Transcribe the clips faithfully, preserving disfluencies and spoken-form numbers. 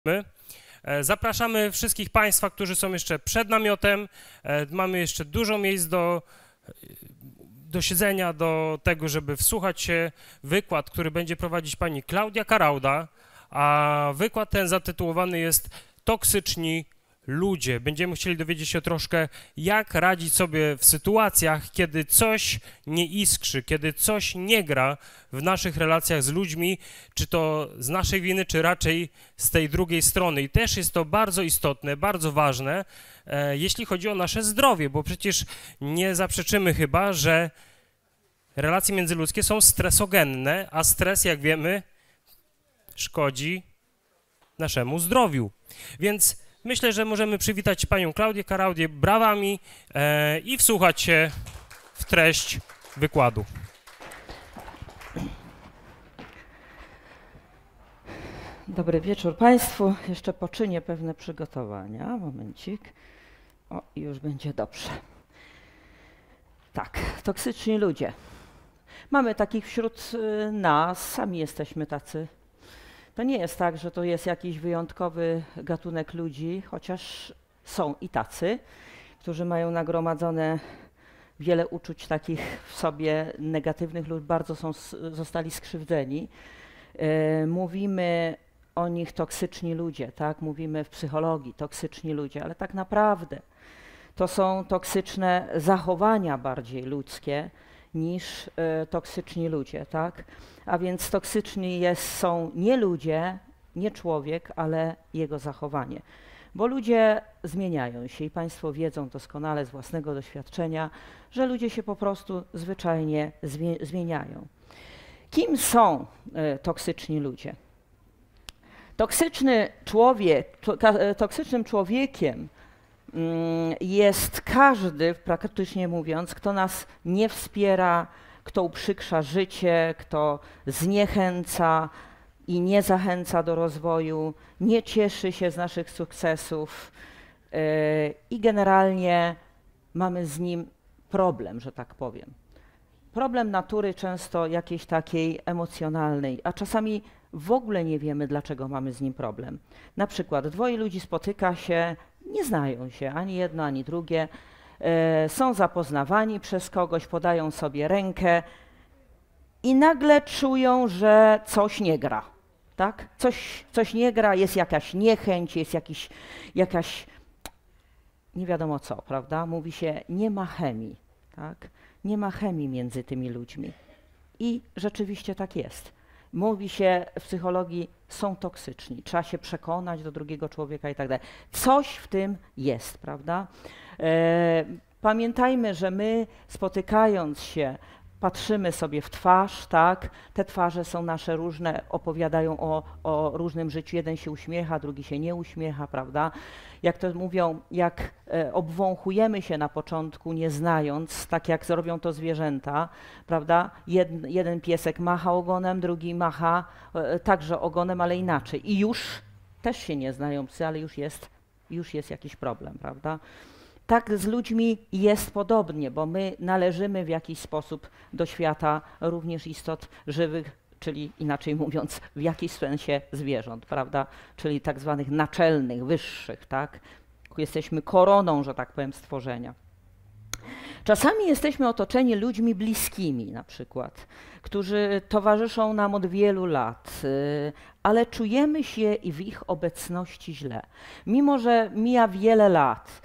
My. Zapraszamy wszystkich Państwa, którzy są jeszcze przed namiotem. Mamy jeszcze dużo miejsc do, do siedzenia, do tego, żeby wsłuchać się wykład, który będzie prowadzić pani Klaudia Karauda, a wykład ten zatytułowany jest Toksyczni ludzie. Będziemy chcieli dowiedzieć się troszkę, jak radzić sobie w sytuacjach, kiedy coś nie iskrzy, kiedy coś nie gra w naszych relacjach z ludźmi, czy to z naszej winy, czy raczej z tej drugiej strony. I też jest to bardzo istotne, bardzo ważne, e, jeśli chodzi o nasze zdrowie, bo przecież nie zaprzeczymy chyba, że relacje międzyludzkie są stresogenne, a stres, jak wiemy, szkodzi naszemu zdrowiu. Więc myślę, że możemy przywitać panią Klaudię Karaudię brawami e, i wsłuchać się w treść wykładu. Dobry wieczór Państwu. Jeszcze poczynię pewne przygotowania. Momencik. O, już będzie dobrze. Tak, toksyczni ludzie. Mamy takich wśród nas, sami jesteśmy tacy. To nie jest tak, że to jest jakiś wyjątkowy gatunek ludzi, chociaż są i tacy, którzy mają nagromadzone wiele uczuć takich w sobie negatywnych lub bardzo są, zostali skrzywdzeni. Yy, mówimy o nich toksyczni ludzie, tak? Mówimy w psychologii toksyczni ludzie, ale tak naprawdę to są toksyczne zachowania bardziej ludzkie niż y, toksyczni ludzie, tak? A więc toksyczni jest, są nie ludzie, nie człowiek, ale jego zachowanie. Bo ludzie zmieniają się i Państwo wiedzą doskonale z własnego doświadczenia, że ludzie się po prostu zwyczajnie zmi zmieniają. Kim są y, toksyczni ludzie? Toksyczny człowiek, to, toksycznym człowiekiem jest każdy, praktycznie mówiąc, kto nas nie wspiera, kto uprzykrza życie, kto zniechęca i nie zachęca do rozwoju, nie cieszy się z naszych sukcesów yy, i generalnie mamy z nim problem, że tak powiem. Problem natury często jakiejś takiej emocjonalnej, a czasami w ogóle nie wiemy, dlaczego mamy z nim problem. Na przykład dwoje ludzi spotyka się, nie znają się, ani jedno, ani drugie, e, są zapoznawani przez kogoś, podają sobie rękę i nagle czują, że coś nie gra, tak? Coś, coś nie gra, jest jakaś niechęć, jest jakiś, jakaś, nie wiadomo co, prawda? Mówi się, nie ma chemii, tak? Nie ma chemii między tymi ludźmi. I rzeczywiście tak jest. Mówi się w psychologii, są toksyczni, trzeba się przekonać do drugiego człowieka i tak dalej. Coś w tym jest, prawda? E, pamiętajmy, że my spotykając się, patrzymy sobie w twarz, tak? Te twarze są nasze różne, opowiadają o, o różnym życiu. Jeden się uśmiecha, drugi się nie uśmiecha, prawda? Jak to mówią, jak e, obwąchujemy się na początku, nie znając, tak jak zrobią to zwierzęta, prawda? Jed, jeden piesek macha ogonem, drugi macha e, także ogonem, ale inaczej. I już też się nie znają psy, ale już jest, już jest jakiś problem, prawda? Tak z ludźmi jest podobnie, bo my należymy w jakiś sposób do świata również istot żywych, czyli inaczej mówiąc w jakimś sensie zwierząt, prawda? Czyli tak zwanych naczelnych, wyższych, tak? Jesteśmy koroną, że tak powiem, stworzenia. Czasami jesteśmy otoczeni ludźmi bliskimi na przykład, którzy towarzyszą nam od wielu lat, ale czujemy się w ich obecności źle. Mimo że mija wiele lat,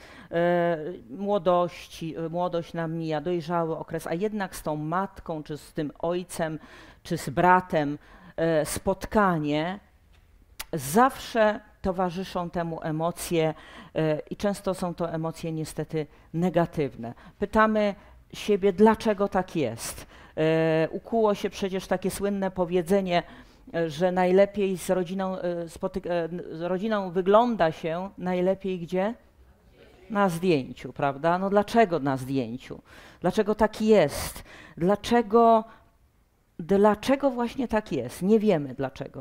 młodości, młodość nam mija, dojrzały okres, a jednak z tą matką, czy z tym ojcem, czy z bratem spotkanie, zawsze towarzyszą temu emocje i często są to emocje niestety negatywne. Pytamy siebie, dlaczego tak jest. Ukuło się przecież takie słynne powiedzenie, że najlepiej z rodziną, z rodziną wygląda się najlepiej gdzie? Na zdjęciu, prawda? No dlaczego na zdjęciu? Dlaczego tak jest? Dlaczego, dlaczego właśnie tak jest? Nie wiemy dlaczego.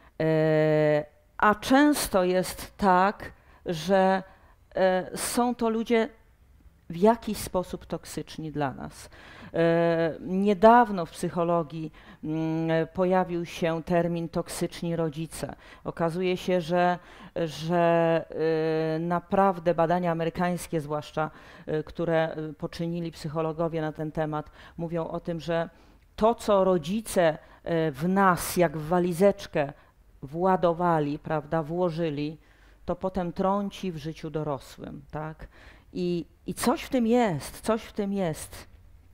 E, a często jest tak, że e, są to ludzie w jakiś sposób toksyczni dla nas. E, niedawno w psychologii m, pojawił się termin toksyczni rodzice. Okazuje się, że, że e, naprawdę badania amerykańskie zwłaszcza, e, które poczynili psychologowie na ten temat, mówią o tym, że to, co rodzice e, w nas, jak w walizeczkę władowali, prawda, włożyli, to potem trąci w życiu dorosłym, tak? I, I coś w tym jest, coś w tym jest.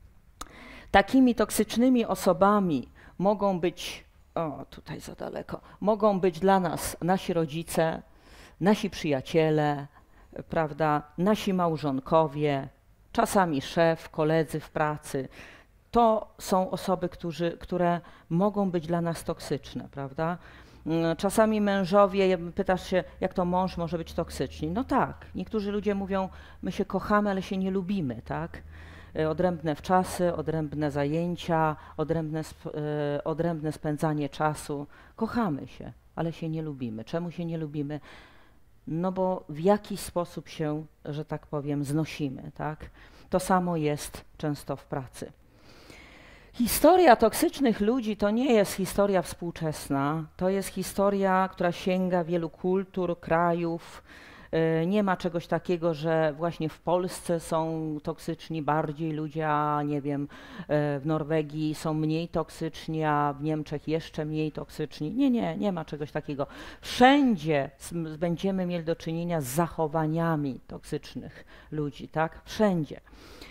Takimi toksycznymi osobami mogą być, o tutaj za daleko, mogą być dla nas nasi rodzice, nasi przyjaciele, prawda, nasi małżonkowie, czasami szef, koledzy w pracy. To są osoby, którzy, które mogą być dla nas toksyczne, prawda? Czasami mężowie, pytasz się, jak to mąż może być toksyczny? No tak, niektórzy ludzie mówią, my się kochamy, ale się nie lubimy, tak? Odrębne wczasy, odrębne zajęcia, odrębne, sp odrębne spędzanie czasu. Kochamy się, ale się nie lubimy. Czemu się nie lubimy? No bo w jakiś sposób się, że tak powiem, znosimy, tak? To samo jest często w pracy. Historia toksycznych ludzi to nie jest historia współczesna, to jest historia, która sięga wielu kultur, krajów. Nie ma czegoś takiego, że właśnie w Polsce są toksyczni bardziej ludzie, a nie wiem, w Norwegii są mniej toksyczni, a w Niemczech jeszcze mniej toksyczni. Nie, nie, nie ma czegoś takiego. Wszędzie będziemy mieli do czynienia z zachowaniami toksycznych ludzi, tak? Wszędzie.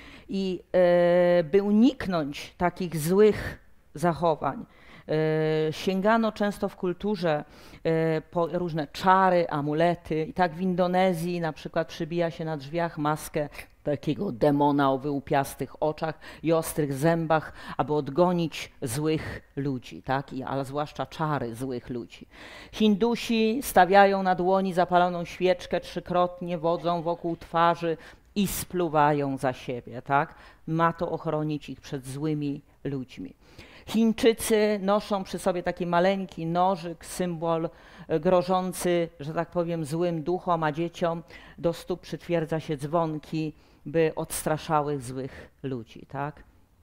I e, by uniknąć takich złych zachowań, e, sięgano często w kulturze e, po różne czary, amulety. I tak w Indonezji na przykład przybija się na drzwiach maskę takiego demona o wyłupiastych oczach i ostrych zębach, aby odgonić złych ludzi, tak? I, ale zwłaszcza czary złych ludzi. Hindusi stawiają na dłoni zapaloną świeczkę trzykrotnie, wodzą wokół twarzy i spluwają za siebie, tak? Ma to ochronić ich przed złymi ludźmi. Chińczycy noszą przy sobie taki maleńki nożyk, symbol grożący, że tak powiem, złym duchom, a dzieciom do stóp przytwierdza się dzwonki, by odstraszały złych ludzi, tak?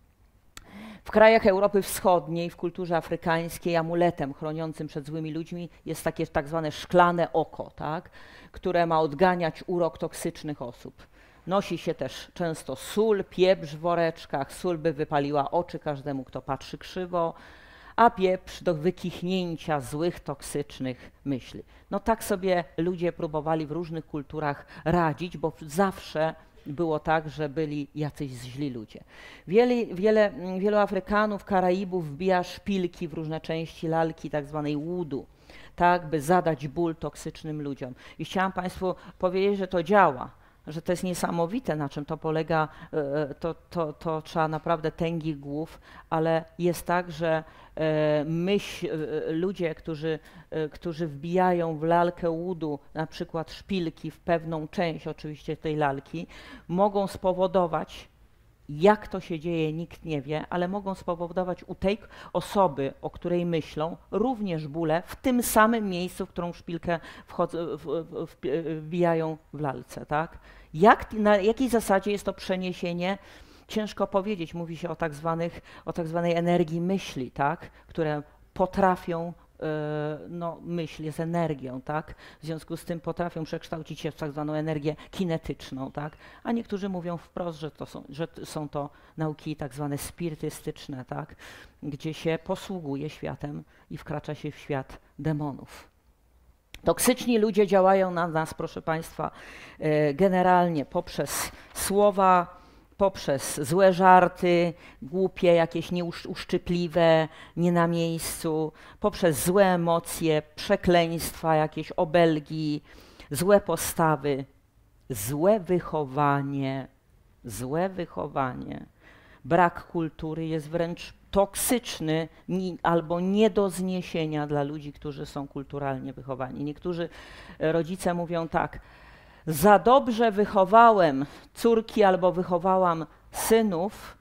W krajach Europy Wschodniej, w kulturze afrykańskiej, amuletem chroniącym przed złymi ludźmi jest takie tak zwane szklane oko, tak? Które ma odganiać urok toksycznych osób. Nosi się też często sól, pieprz w woreczkach. Sól by wypaliła oczy każdemu, kto patrzy krzywo, a pieprz do wykichnięcia złych, toksycznych myśli. No tak sobie ludzie próbowali w różnych kulturach radzić, bo zawsze było tak, że byli jacyś źli ludzie. Wiele, wiele, wielu Afrykanów, Karaibów wbija szpilki w różne części lalki tak zwanej łudu, tak by zadać ból toksycznym ludziom. I chciałam Państwu powiedzieć, że to działa, że to jest niesamowite, na czym to polega, to, to, to trzeba naprawdę tęgich głów, ale jest tak, że myśl, ludzie, którzy, którzy wbijają w lalkę łudu na przykład szpilki w pewną część oczywiście tej lalki, mogą spowodować, jak to się dzieje, nikt nie wie, ale mogą spowodować u tej osoby, o której myślą, również bóle w tym samym miejscu, w którą szpilkę wchodzą, w, w, w, wbijają w lalce, tak? Jak, na jakiej zasadzie jest to przeniesienie? Ciężko powiedzieć. Mówi się o tak zwanych, o tak zwanej energii myśli, tak? Które potrafią, no myśl jest energią, tak? W związku z tym potrafią przekształcić się w tak zwaną energię kinetyczną, tak? A niektórzy mówią wprost, że, to są, że są to nauki tak zwane spirytystyczne, tak? Gdzie się posługuje światem i wkracza się w świat demonów. Toksyczni ludzie działają na nas, proszę Państwa, generalnie poprzez słowa, poprzez złe żarty, głupie, jakieś nieuszczypliwe, nie na miejscu, poprzez złe emocje, przekleństwa, jakieś obelgi, złe postawy, złe wychowanie, złe wychowanie. Brak kultury jest wręcz toksyczny albo nie do zniesienia dla ludzi, którzy są kulturalnie wychowani. Niektórzy rodzice mówią tak: za dobrze wychowałem córki albo wychowałam synów,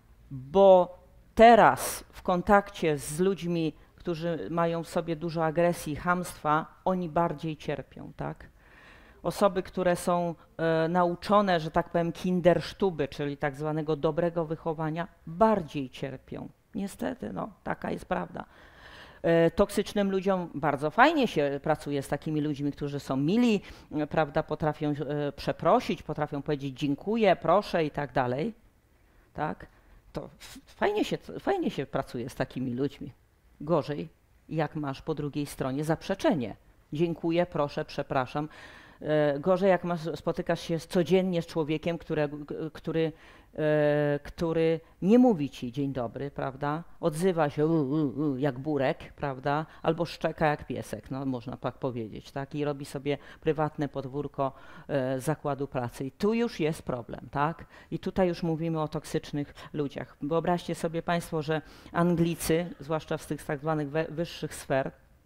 bo teraz w kontakcie z ludźmi, którzy mają w sobie dużo agresji i chamstwa, oni bardziej cierpią, tak? osoby, które są e, nauczone, że tak powiem, kindersztuby, czyli tak zwanego dobrego wychowania, bardziej cierpią. Niestety, no, taka jest prawda. E, toksycznym ludziom bardzo fajnie się pracuje z takimi ludźmi, którzy są mili, e, prawda, potrafią e, przeprosić, potrafią powiedzieć dziękuję, proszę i tak dalej. Tak? To fajnie się, fajnie się pracuje z takimi ludźmi. Gorzej, jak masz po drugiej stronie zaprzeczenie. Dziękuję, proszę, przepraszam. E, gorzej, jak masz, spotykasz się codziennie z człowiekiem, które, który, e, który nie mówi ci dzień dobry, prawda? Odzywa się u, u, u, jak burek, prawda? Albo szczeka jak piesek, no można tak powiedzieć, tak? I robi sobie prywatne podwórko e, zakładu pracy. I tu już jest problem, tak? I tutaj już mówimy o toksycznych ludziach. Wyobraźcie sobie Państwo, że Anglicy, zwłaszcza z tych tak zwanych wyższych sfer,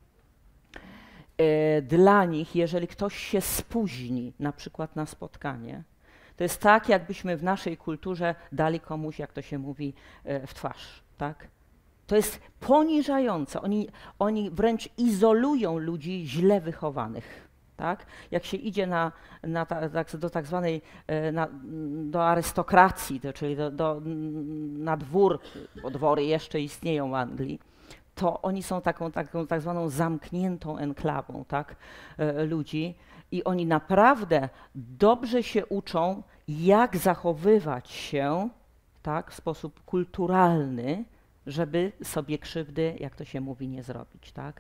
dla nich, jeżeli ktoś się spóźni, na przykład na spotkanie, to jest tak, jakbyśmy w naszej kulturze dali komuś, jak to się mówi, w twarz, tak? To jest poniżające. Oni, oni wręcz izolują ludzi źle wychowanych, tak? Jak się idzie na, na ta, do tak zwanej, na, do arystokracji, to, czyli do, do, na dwór, bo dwory jeszcze istnieją w Anglii, to oni są taką, taką tak zwaną zamkniętą enklawą, tak, e, ludzi i oni naprawdę dobrze się uczą, jak zachowywać się, tak, w sposób kulturalny, żeby sobie krzywdy, jak to się mówi, nie zrobić, tak.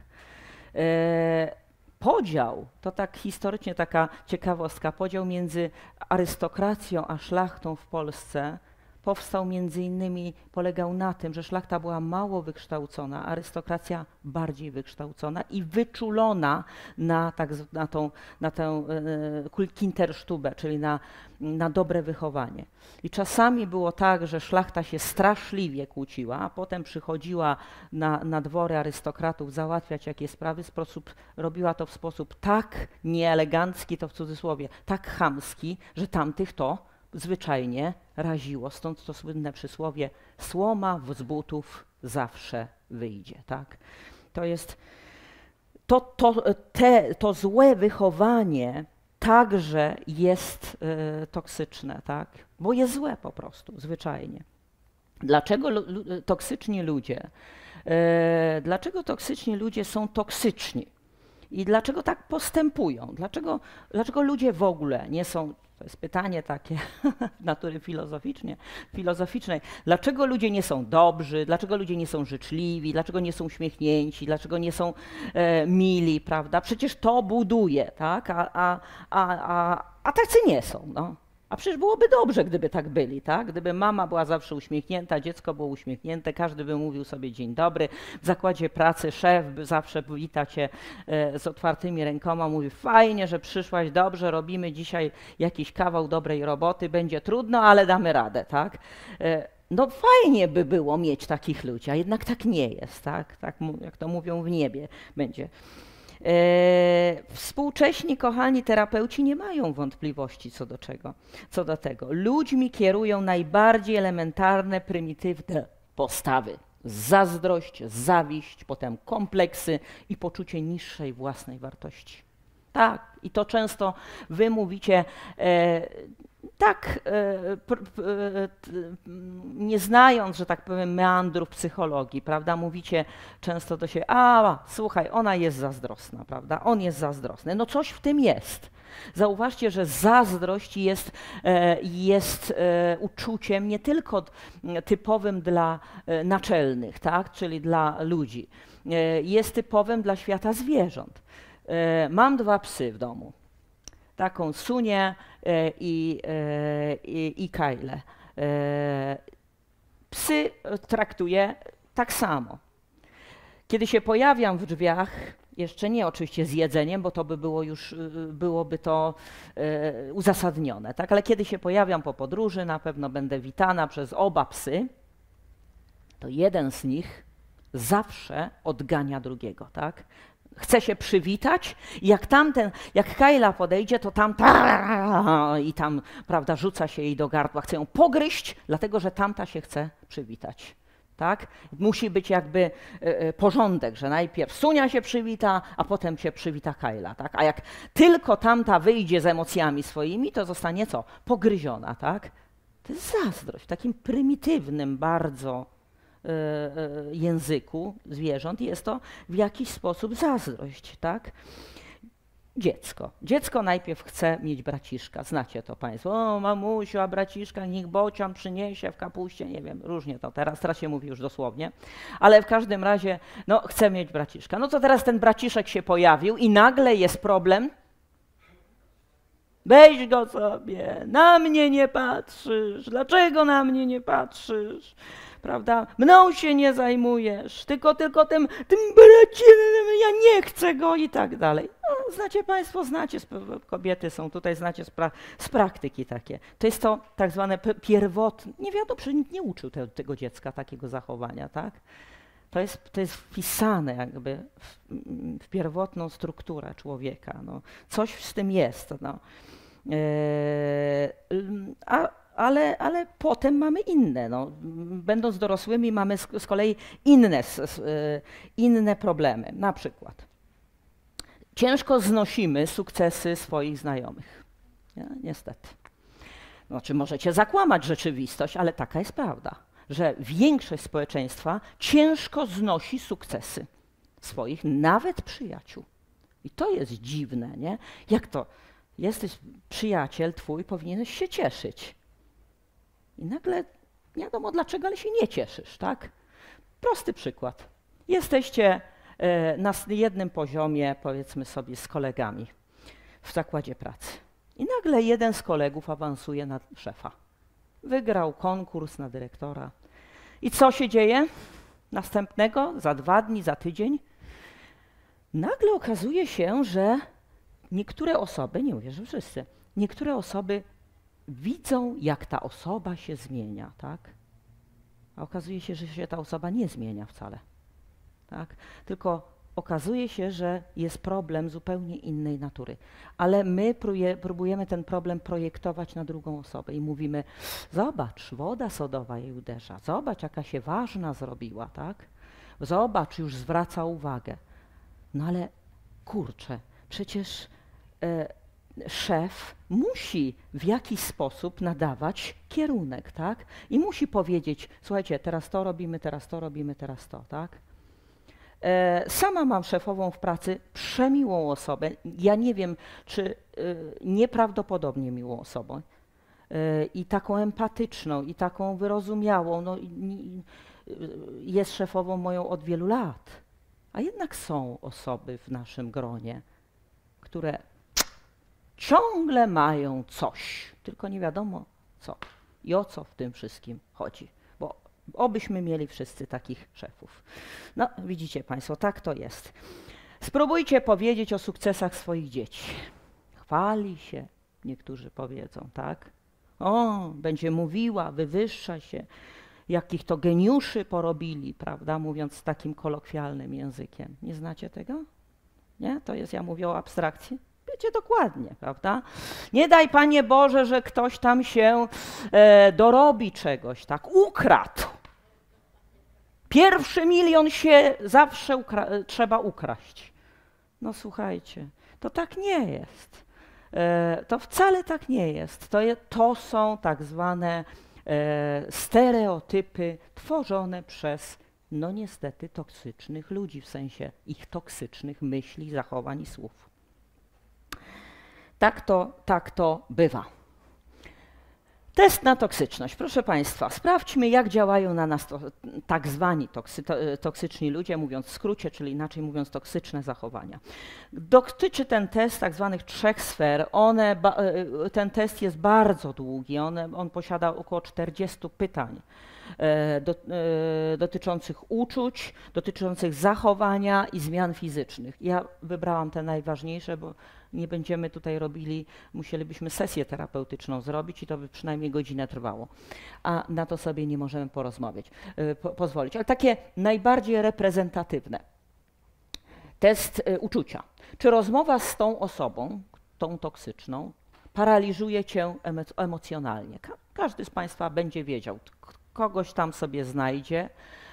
E, podział, to tak historycznie taka ciekawostka, podział między arystokracją a szlachtą w Polsce powstał między innymi, polegał na tym, że szlachta była mało wykształcona, arystokracja bardziej wykształcona i wyczulona na, tak, na, tą, na tę e, kindersztubę, czyli na, na dobre wychowanie. I czasami było tak, że szlachta się straszliwie kłóciła, a potem przychodziła na, na dwory arystokratów załatwiać jakieś sprawy, w sposób, robiła to w sposób tak nieelegancki, to w cudzysłowie, tak chamski, że tamtych to zwyczajnie raziło. Stąd to słynne przysłowie słoma z butów zawsze wyjdzie. Tak? To jest to, to, te, to złe wychowanie także jest e, toksyczne, tak? Bo jest złe po prostu, zwyczajnie. Dlaczego lu, lu, toksyczni ludzie? E, dlaczego toksyczni ludzie są toksyczni? I dlaczego tak postępują? Dlaczego, dlaczego ludzie w ogóle nie są... To jest pytanie takie natury filozoficznie, filozoficznej. Dlaczego ludzie nie są dobrzy? Dlaczego ludzie nie są życzliwi? Dlaczego nie są uśmiechnięci? Dlaczego nie są e, mili, prawda? Przecież to buduje, tak? A, a, a, a, a tacy nie są, no. A przecież byłoby dobrze, gdyby tak byli, tak? Gdyby mama była zawsze uśmiechnięta, dziecko było uśmiechnięte, każdy by mówił sobie dzień dobry. W zakładzie pracy szef by zawsze wita cię e, z otwartymi rękoma, mówi fajnie, że przyszłaś, dobrze, robimy dzisiaj jakiś kawał dobrej roboty, będzie trudno, ale damy radę, tak? E, no fajnie by było mieć takich ludzi, a jednak tak nie jest, tak? Tak jak to mówią, w niebie będzie. E, współcześni, kochani terapeuci nie mają wątpliwości co do czego, co do tego. Ludźmi kierują najbardziej elementarne, prymitywne postawy. Zazdrość, zawiść, potem kompleksy i poczucie niższej własnej wartości. Tak, i to często wy mówicie e, tak, e, p, p, e, nie znając, że tak powiem, meandrów psychologii, prawda, mówicie często do siebie, a słuchaj, ona jest zazdrosna, prawda, on jest zazdrosny. No coś w tym jest. Zauważcie, że zazdrość jest, e, jest e, uczuciem nie tylko typowym dla e, naczelnych, tak, czyli dla ludzi. E, jest typowym dla świata zwierząt. E, mam dwa psy w domu. Taką Sunię e, i, e, i, i Kajlę. E, psy traktuję tak samo. Kiedy się pojawiam w drzwiach, jeszcze nie oczywiście z jedzeniem, bo to by było już, byłoby to e, uzasadnione, tak? Ale kiedy się pojawiam po podróży, na pewno będę witana przez oba psy, to jeden z nich zawsze odgania drugiego, tak? Chce się przywitać i jak tamten, jak Kajla podejdzie, to tam i tam, prawda, rzuca się jej do gardła, chce ją pogryźć, dlatego że tamta się chce przywitać. Tak? Musi być jakby y, porządek, że najpierw Sunia się przywita, a potem się przywita Kajla. Tak? A jak tylko tamta wyjdzie z emocjami swoimi, to zostanie co? Pogryziona. Tak? To jest zazdrość w takim prymitywnym bardzo y, y, języku zwierząt. Jest to w jakiś sposób zazdrość. Tak? Dziecko. Dziecko najpierw chce mieć braciszka. Znacie to państwo. O, mamusiu, a braciszka niech bocian przyniesie w kapuście. Nie wiem, różnie to teraz, teraz się mówi już dosłownie. Ale w każdym razie, no, chce mieć braciszka. No to teraz ten braciszek się pojawił i nagle jest problem. Weź go sobie, na mnie nie patrzysz. Dlaczego na mnie nie patrzysz? Prawda? Mną się nie zajmujesz, tylko, tylko tym, tym braciem, ja nie chcę go i tak dalej. No, znacie państwo, znacie, kobiety są tutaj, znacie z, pra, z praktyki takie. To jest to tak zwane pierwotne, nie wiadomo, że nikt nie uczył te, tego dziecka takiego zachowania, tak? To jest, to jest wpisane jakby w, w pierwotną strukturę człowieka. No. Coś z tym jest. No. Eee, a Ale, ale potem mamy inne. No. Będąc dorosłymi mamy z, z kolei inne, z, inne problemy. Na przykład ciężko znosimy sukcesy swoich znajomych. Ja, niestety. Znaczy możecie zakłamać rzeczywistość, ale taka jest prawda, że większość społeczeństwa ciężko znosi sukcesy swoich, nawet przyjaciół. I to jest dziwne, nie? Jak to? Jesteś przyjaciel twój, powinieneś się cieszyć. I nagle, nie wiadomo dlaczego, ale się nie cieszysz, tak? Prosty przykład. Jesteście e, na jednym poziomie, powiedzmy sobie, z kolegami w zakładzie pracy. I nagle jeden z kolegów awansuje na szefa. Wygrał konkurs na dyrektora. I co się dzieje? Następnego, za dwa dni, za tydzień, nagle okazuje się, że niektóre osoby, nie mówię, że wszyscy, niektóre osoby widzą, jak ta osoba się zmienia, tak? A okazuje się, że się ta osoba nie zmienia wcale, tak? Tylko okazuje się, że jest problem zupełnie innej natury. Ale my próbuje, próbujemy ten problem projektować na drugą osobę i mówimy, zobacz, woda sodowa jej uderza, zobacz, jaka się ważna zrobiła, tak? Zobacz, już zwraca uwagę. No ale kurczę, przecież e, szef musi w jakiś sposób nadawać kierunek, tak? I musi powiedzieć, słuchajcie, teraz to robimy, teraz to robimy, teraz to, tak? E, sama mam szefową w pracy przemiłą osobę. Ja nie wiem, czy e, nieprawdopodobnie miłą osobą. E, I taką empatyczną, i taką wyrozumiałą. No, i, i, jest szefową moją od wielu lat. A jednak są osoby w naszym gronie, które ciągle mają coś, tylko nie wiadomo co i o co w tym wszystkim chodzi, bo obyśmy mieli wszyscy takich szefów. No widzicie państwo, tak to jest. Spróbujcie powiedzieć o sukcesach swoich dzieci. Chwali się, niektórzy powiedzą, tak? O, będzie mówiła, wywyższa się, jakich to geniuszy porobili, prawda, mówiąc takim kolokwialnym językiem. Nie znacie tego? Nie? To jest, ja mówię o abstrakcji. Wiecie dokładnie, prawda? Nie daj, Panie Boże, że ktoś tam się e, dorobi czegoś, tak? Ukradł. Pierwszy milion się zawsze ukra- trzeba ukraść. No słuchajcie, to tak nie jest. E, to wcale tak nie jest. To, je, to są tak zwane e, stereotypy tworzone przez, no niestety, toksycznych ludzi, w sensie ich toksycznych myśli, zachowań i słów. Tak to, tak to bywa. Test na toksyczność. Proszę Państwa, sprawdźmy, jak działają na nas to, tak zwani toksy, to, toksyczni ludzie, mówiąc w skrócie, czyli inaczej mówiąc toksyczne zachowania. Dotyczy ten test tak zwanych trzech sfer. One, ba, ten test jest bardzo długi, one, on posiada około czterdziestu pytań e, do, e, dotyczących uczuć, dotyczących zachowania i zmian fizycznych. Ja wybrałam te najważniejsze, bo nie będziemy tutaj robili, musielibyśmy sesję terapeutyczną zrobić i to by przynajmniej godzinę trwało, a na to sobie nie możemy porozmawiać, po, pozwolić. Ale takie najbardziej reprezentatywne. Test y, uczucia. Czy rozmowa z tą osobą, tą toksyczną, paraliżuje cię emo- emocjonalnie? Ka- każdy z Państwa będzie wiedział, kogoś tam sobie znajdzie,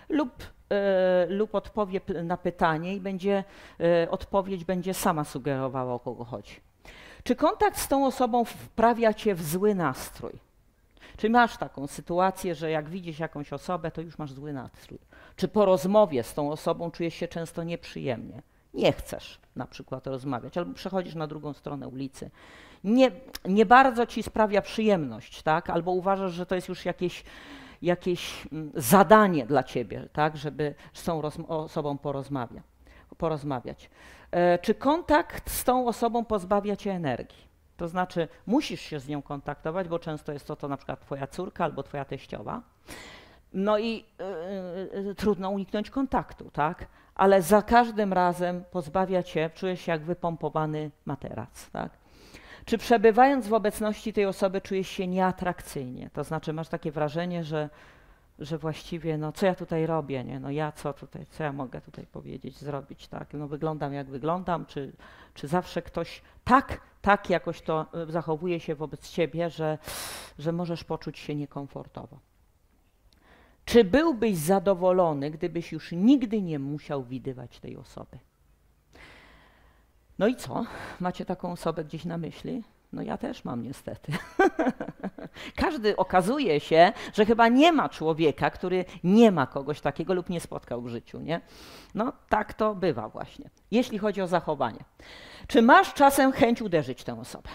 lub, e, lub odpowie p- na pytanie i będzie, e, odpowiedź będzie sama sugerowała, o kogo chodzi. Czy kontakt z tą osobą wprawia cię w zły nastrój? Czy masz taką sytuację, że jak widzisz jakąś osobę, to już masz zły nastrój? Czy po rozmowie z tą osobą czujesz się często nieprzyjemnie? Nie chcesz na przykład rozmawiać, albo przechodzisz na drugą stronę ulicy. Nie, nie bardzo ci sprawia przyjemność, tak? Albo uważasz, że to jest już jakieś, jakieś mm, zadanie dla ciebie, tak? Żeby z tą rozm- osobą porozmawia, porozmawiać. E, czy kontakt z tą osobą pozbawia cię energii? To znaczy musisz się z nią kontaktować, bo często jest to, to na przykład twoja córka albo twoja teściowa. No i yy, yy, trudno uniknąć kontaktu, tak? Ale za każdym razem pozbawia cię, czujesz się jak wypompowany materac, tak? Czy przebywając w obecności tej osoby czujesz się nieatrakcyjnie? To znaczy masz takie wrażenie, że, że właściwie, no co ja tutaj robię, nie? No ja co tutaj, co ja mogę tutaj powiedzieć, zrobić, tak? No wyglądam jak wyglądam, czy, czy zawsze ktoś tak, tak jakoś to y, zachowuje się wobec ciebie, że, że możesz poczuć się niekomfortowo? Czy byłbyś zadowolony, gdybyś już nigdy nie musiał widywać tej osoby? No i co? Macie taką osobę gdzieś na myśli? No ja też mam niestety. Każdy okazuje się, że chyba nie ma człowieka, który nie ma kogoś takiego lub nie spotkał w życiu, nie? No tak to bywa właśnie, jeśli chodzi o zachowanie. Czy masz czasem chęć uderzyć tę osobę?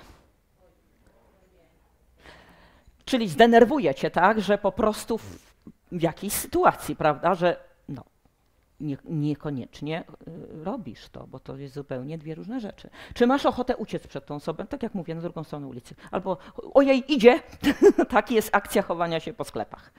Czyli zdenerwuje cię tak, że po prostu w, w jakiejś sytuacji, prawda, że no, nie, niekoniecznie y, robisz to, bo to jest zupełnie dwie różne rzeczy. Czy masz ochotę uciec przed tą osobą, tak jak mówię, na drugą stronę ulicy, albo ojej, idzie, tak jest akcja chowania się po sklepach.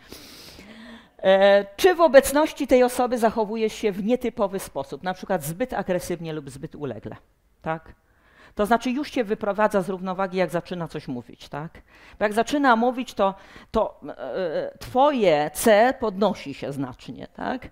E, czy w obecności tej osoby zachowujesz się w nietypowy sposób, na przykład zbyt agresywnie lub zbyt ulegle, tak? To znaczy już cię wyprowadza z równowagi, jak zaczyna coś mówić, tak? Bo jak zaczyna mówić, to, to e, twoje C podnosi się znacznie, tak?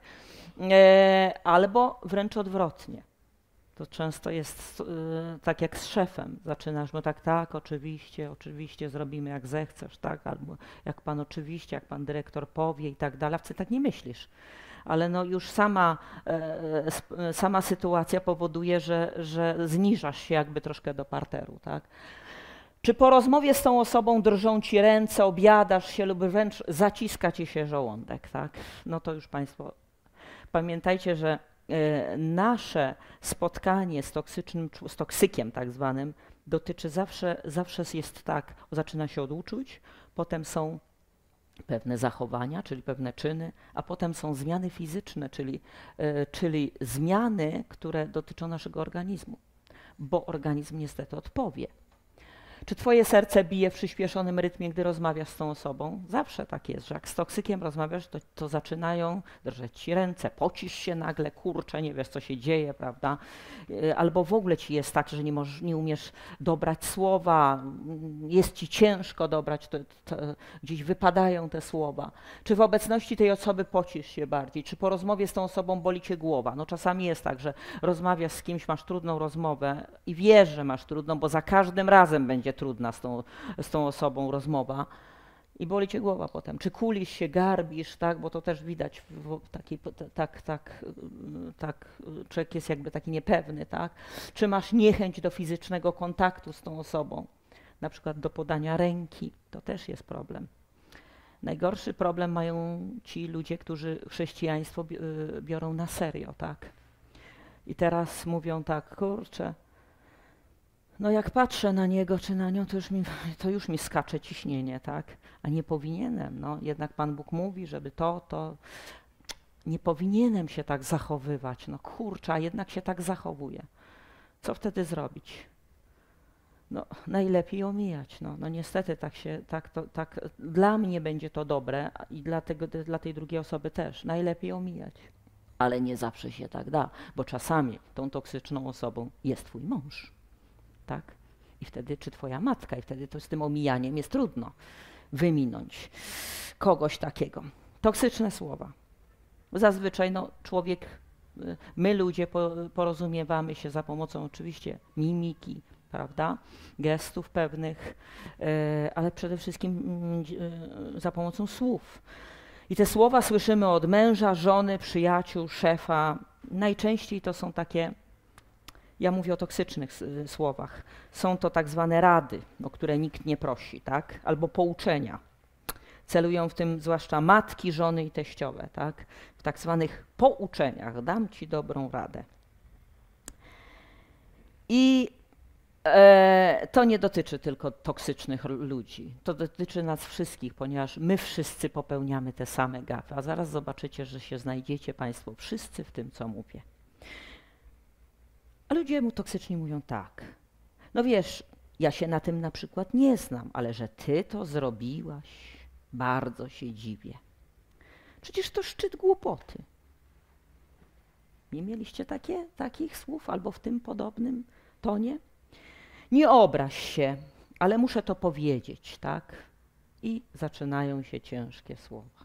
E, albo wręcz odwrotnie. To często jest e, tak jak z szefem. Zaczynasz, no tak, tak, oczywiście, oczywiście zrobimy jak zechcesz, tak? Albo jak pan oczywiście, jak pan dyrektor powie i tak dalej. A wcale tak nie myślisz. Ale no już sama, e, sama sytuacja powoduje, że, że zniżasz się jakby troszkę do parteru, tak? Czy po rozmowie z tą osobą drżą ci ręce, objadasz się lub wręcz zaciska ci się żołądek, tak? No to już Państwo pamiętajcie, że e, nasze spotkanie z toksycznym, z toksykiem tak zwanym dotyczy zawsze, zawsze jest tak, zaczyna się od uczuć, potem są pewne zachowania, czyli pewne czyny, a potem są zmiany fizyczne, czyli, y, czyli zmiany, które dotyczą naszego organizmu, bo organizm niestety odpowie. Czy twoje serce bije w przyspieszonym rytmie, gdy rozmawiasz z tą osobą? Zawsze tak jest, że jak z toksykiem rozmawiasz, to, to zaczynają drżeć ci ręce, pocisz się nagle, kurczę, nie wiesz co się dzieje, prawda? Albo w ogóle ci jest tak, że nie, możesz, nie umiesz dobrać słowa, jest ci ciężko dobrać, to, to, gdzieś wypadają te słowa. Czy w obecności tej osoby pocisz się bardziej? Czy po rozmowie z tą osobą boli cię głowa? No czasami jest tak, że rozmawiasz z kimś, masz trudną rozmowę i wiesz, że masz trudną, bo za każdym razem będzie trudna z tą, z tą osobą rozmowa i boli cię głowa potem. Czy kulisz się, garbisz, tak, bo to też widać, w takiej, tak, tak, tak, człowiek jest jakby taki niepewny, tak. Czy masz niechęć do fizycznego kontaktu z tą osobą, na przykład do podania ręki, to też jest problem. Najgorszy problem mają ci ludzie, którzy chrześcijaństwo biorą na serio, tak. I teraz mówią tak, kurczę, no jak patrzę na niego czy na nią, to już mi, to już mi skacze ciśnienie, tak? A nie powinienem, no jednak Pan Bóg mówi, żeby to, to, nie powinienem się tak zachowywać, no kurczę, a jednak się tak zachowuje. Co wtedy zrobić? No najlepiej omijać, no, no niestety tak się, tak, to, tak, dla mnie będzie to dobre i dla, tego, dla tej drugiej osoby też, najlepiej omijać. Ale nie zawsze się tak da, bo czasami tą toksyczną osobą jest twój mąż. Tak? I wtedy, czy twoja matka, i wtedy to z tym omijaniem jest trudno wyminąć kogoś takiego. Toksyczne słowa. Zazwyczaj no, człowiek, my ludzie porozumiewamy się za pomocą oczywiście mimiki, prawda, gestów pewnych, ale przede wszystkim za pomocą słów. I te słowa słyszymy od męża, żony, przyjaciół, szefa. Najczęściej to są takie, ja mówię o toksycznych słowach, są to tak zwane rady, o które nikt nie prosi, tak? Albo pouczenia. Celują w tym zwłaszcza matki, żony i teściowe, tak? W tak zwanych pouczeniach. Dam ci dobrą radę. I e, to nie dotyczy tylko toksycznych ludzi. To dotyczy nas wszystkich, ponieważ my wszyscy popełniamy te same gafy. A zaraz zobaczycie, że się znajdziecie Państwo wszyscy w tym, co mówię. A ludzie mu toksyczni mówią tak. No wiesz, ja się na tym na przykład nie znam, ale że ty to zrobiłaś, bardzo się dziwię. Przecież to szczyt głupoty. Nie mieliście takie, takich słów albo w tym podobnym tonie? Nie obraź się, ale muszę to powiedzieć, tak? I zaczynają się ciężkie słowa,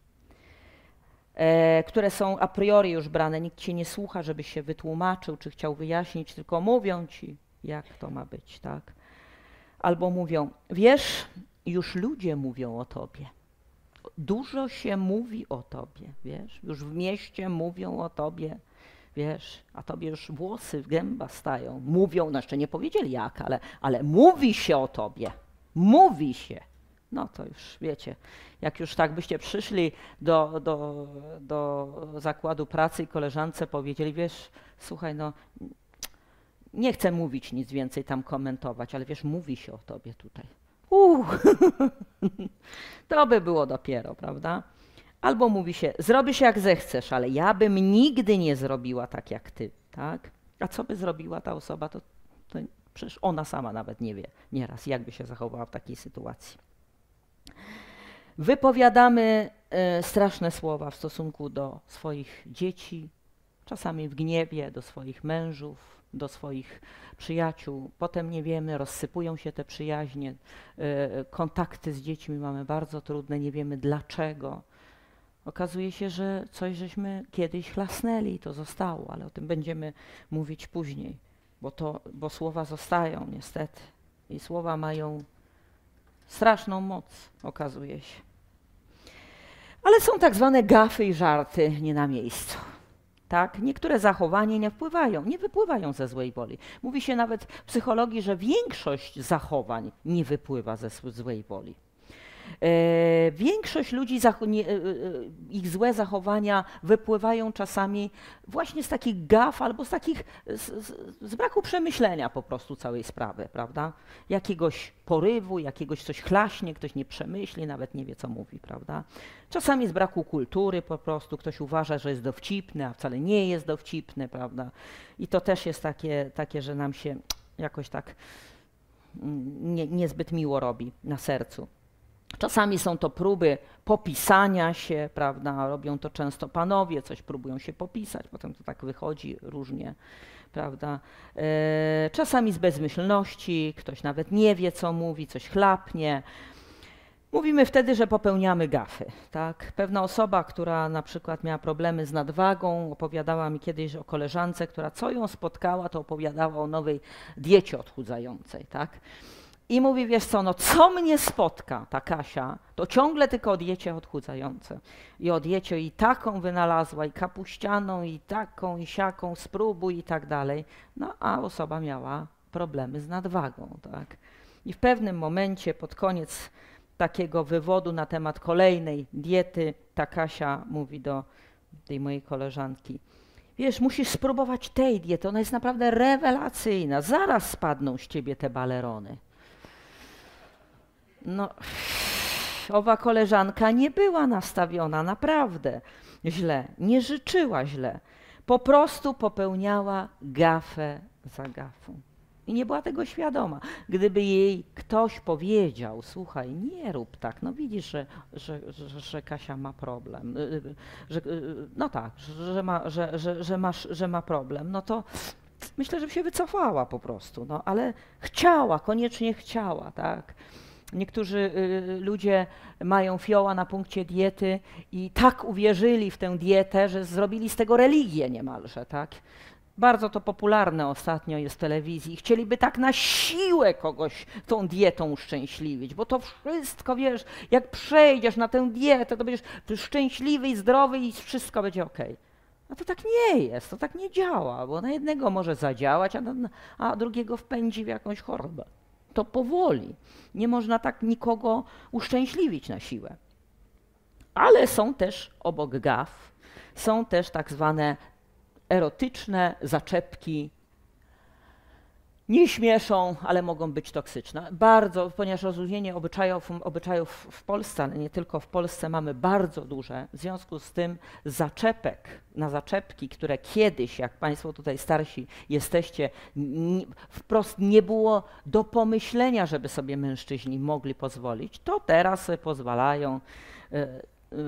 e, które są a priori już brane. Nikt cię nie słucha, żebyś się wytłumaczył, czy chciał wyjaśnić, tylko mówią ci, jak to ma być, tak? Albo mówią, wiesz, już ludzie mówią o tobie. Dużo się mówi o tobie, wiesz? Już w mieście mówią o tobie, wiesz? A tobie już włosy w gęba stają. Mówią, no jeszcze nie powiedzieli jak, ale, ale mówi się o tobie. Mówi się. No to już wiecie, jak już tak byście przyszli do, do, do zakładu pracy i koleżance powiedzieli, wiesz, słuchaj, no nie chcę mówić nic więcej tam komentować, ale wiesz, mówi się o tobie tutaj. Uuu, to by było dopiero, prawda? Albo mówi się, zrobisz jak zechcesz, ale ja bym nigdy nie zrobiła tak jak ty, tak? A co by zrobiła ta osoba, to, to przecież ona sama nawet nie wie nieraz, jak by się zachowała w takiej sytuacji. Wypowiadamy y, straszne słowa w stosunku do swoich dzieci, czasami w gniewie, do swoich mężów, do swoich przyjaciół. Potem nie wiemy, rozsypują się te przyjaźnie, y, kontakty z dziećmi mamy bardzo trudne, nie wiemy dlaczego. Okazuje się, że coś żeśmy kiedyś chlasnęli i to zostało, ale o tym będziemy mówić później, bo, to, bo słowa zostają niestety i słowa mają straszną moc, okazuje się. Ale są tak zwane gafy i żarty nie na miejscu. Tak? Niektóre zachowania nie wpływają, nie wypływają ze złej woli. Mówi się nawet w psychologii, że większość zachowań nie wypływa ze złej woli. E, większość ludzi, nie, e, ich złe zachowania wypływają czasami właśnie z takich gaf albo z takich, z, z, z braku przemyślenia po prostu całej sprawy, prawda? Jakiegoś porywu, jakiegoś coś chlaśnie, ktoś nie przemyśli, nawet nie wie co mówi, prawda? Czasami z braku kultury po prostu, ktoś uważa, że jest dowcipny, a wcale nie jest dowcipny, prawda? I to też jest takie, takie że nam się jakoś tak nie, niezbyt miło robi na sercu. Czasami są to próby popisania się, prawda, robią to często panowie, coś próbują się popisać, potem to tak wychodzi różnie, prawda. E, czasami z bezmyślności, ktoś nawet nie wie co mówi, coś chlapnie. Mówimy wtedy, że popełniamy gafy, tak. Pewna osoba, która na przykład miała problemy z nadwagą, opowiadała mi kiedyś o koleżance, która co ją spotkała, to opowiadała o nowej diecie odchudzającej, tak. I mówi, wiesz co, no co mnie spotka, ta Kasia, to ciągle tylko o diecie odchudzające. I o diecie i taką wynalazła, i kapuścianą, i taką, i siaką, spróbuj i tak dalej. No a osoba miała problemy z nadwagą, tak. I w pewnym momencie, pod koniec takiego wywodu na temat kolejnej diety, ta Kasia mówi do tej mojej koleżanki, wiesz, musisz spróbować tej diety, ona jest naprawdę rewelacyjna, zaraz spadną z ciebie te balerony. No, owa koleżanka nie była nastawiona naprawdę źle, nie życzyła źle. Po prostu popełniała gafę za gafą. I nie była tego świadoma. Gdyby jej ktoś powiedział, słuchaj, nie rób tak, no widzisz, że, że, że, że Kasia ma problem, że, no tak, że ma, że, że, że, masz, że ma problem, no to myślę, że by się wycofała po prostu, no ale chciała, koniecznie chciała, tak. Niektórzy y, ludzie mają fioła na punkcie diety i tak uwierzyli w tę dietę, że zrobili z tego religię niemalże, tak? Bardzo to popularne ostatnio jest w telewizji. Chcieliby tak na siłę kogoś tą dietą uszczęśliwić, bo to wszystko, wiesz, jak przejdziesz na tę dietę, to będziesz szczęśliwy i zdrowy i wszystko będzie okej. A to tak nie jest, to tak nie działa, bo na jednego może zadziałać, a, na, a drugiego wpędzi w jakąś chorobę. To powoli. Nie można tak nikogo uszczęśliwić na siłę. Ale są też obok gaf, są też tak zwane erotyczne zaczepki. Nie śmieszą, ale mogą być toksyczne. Bardzo, ponieważ rozróżnienie obyczajów, obyczajów w Polsce, ale nie tylko w Polsce, mamy bardzo duże. W związku z tym zaczepek na zaczepki, które kiedyś, jak Państwo tutaj starsi jesteście, nie, wprost nie było do pomyślenia, żeby sobie mężczyźni mogli pozwolić, to teraz sobie pozwalają y, y, y,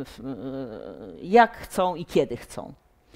jak chcą i kiedy chcą.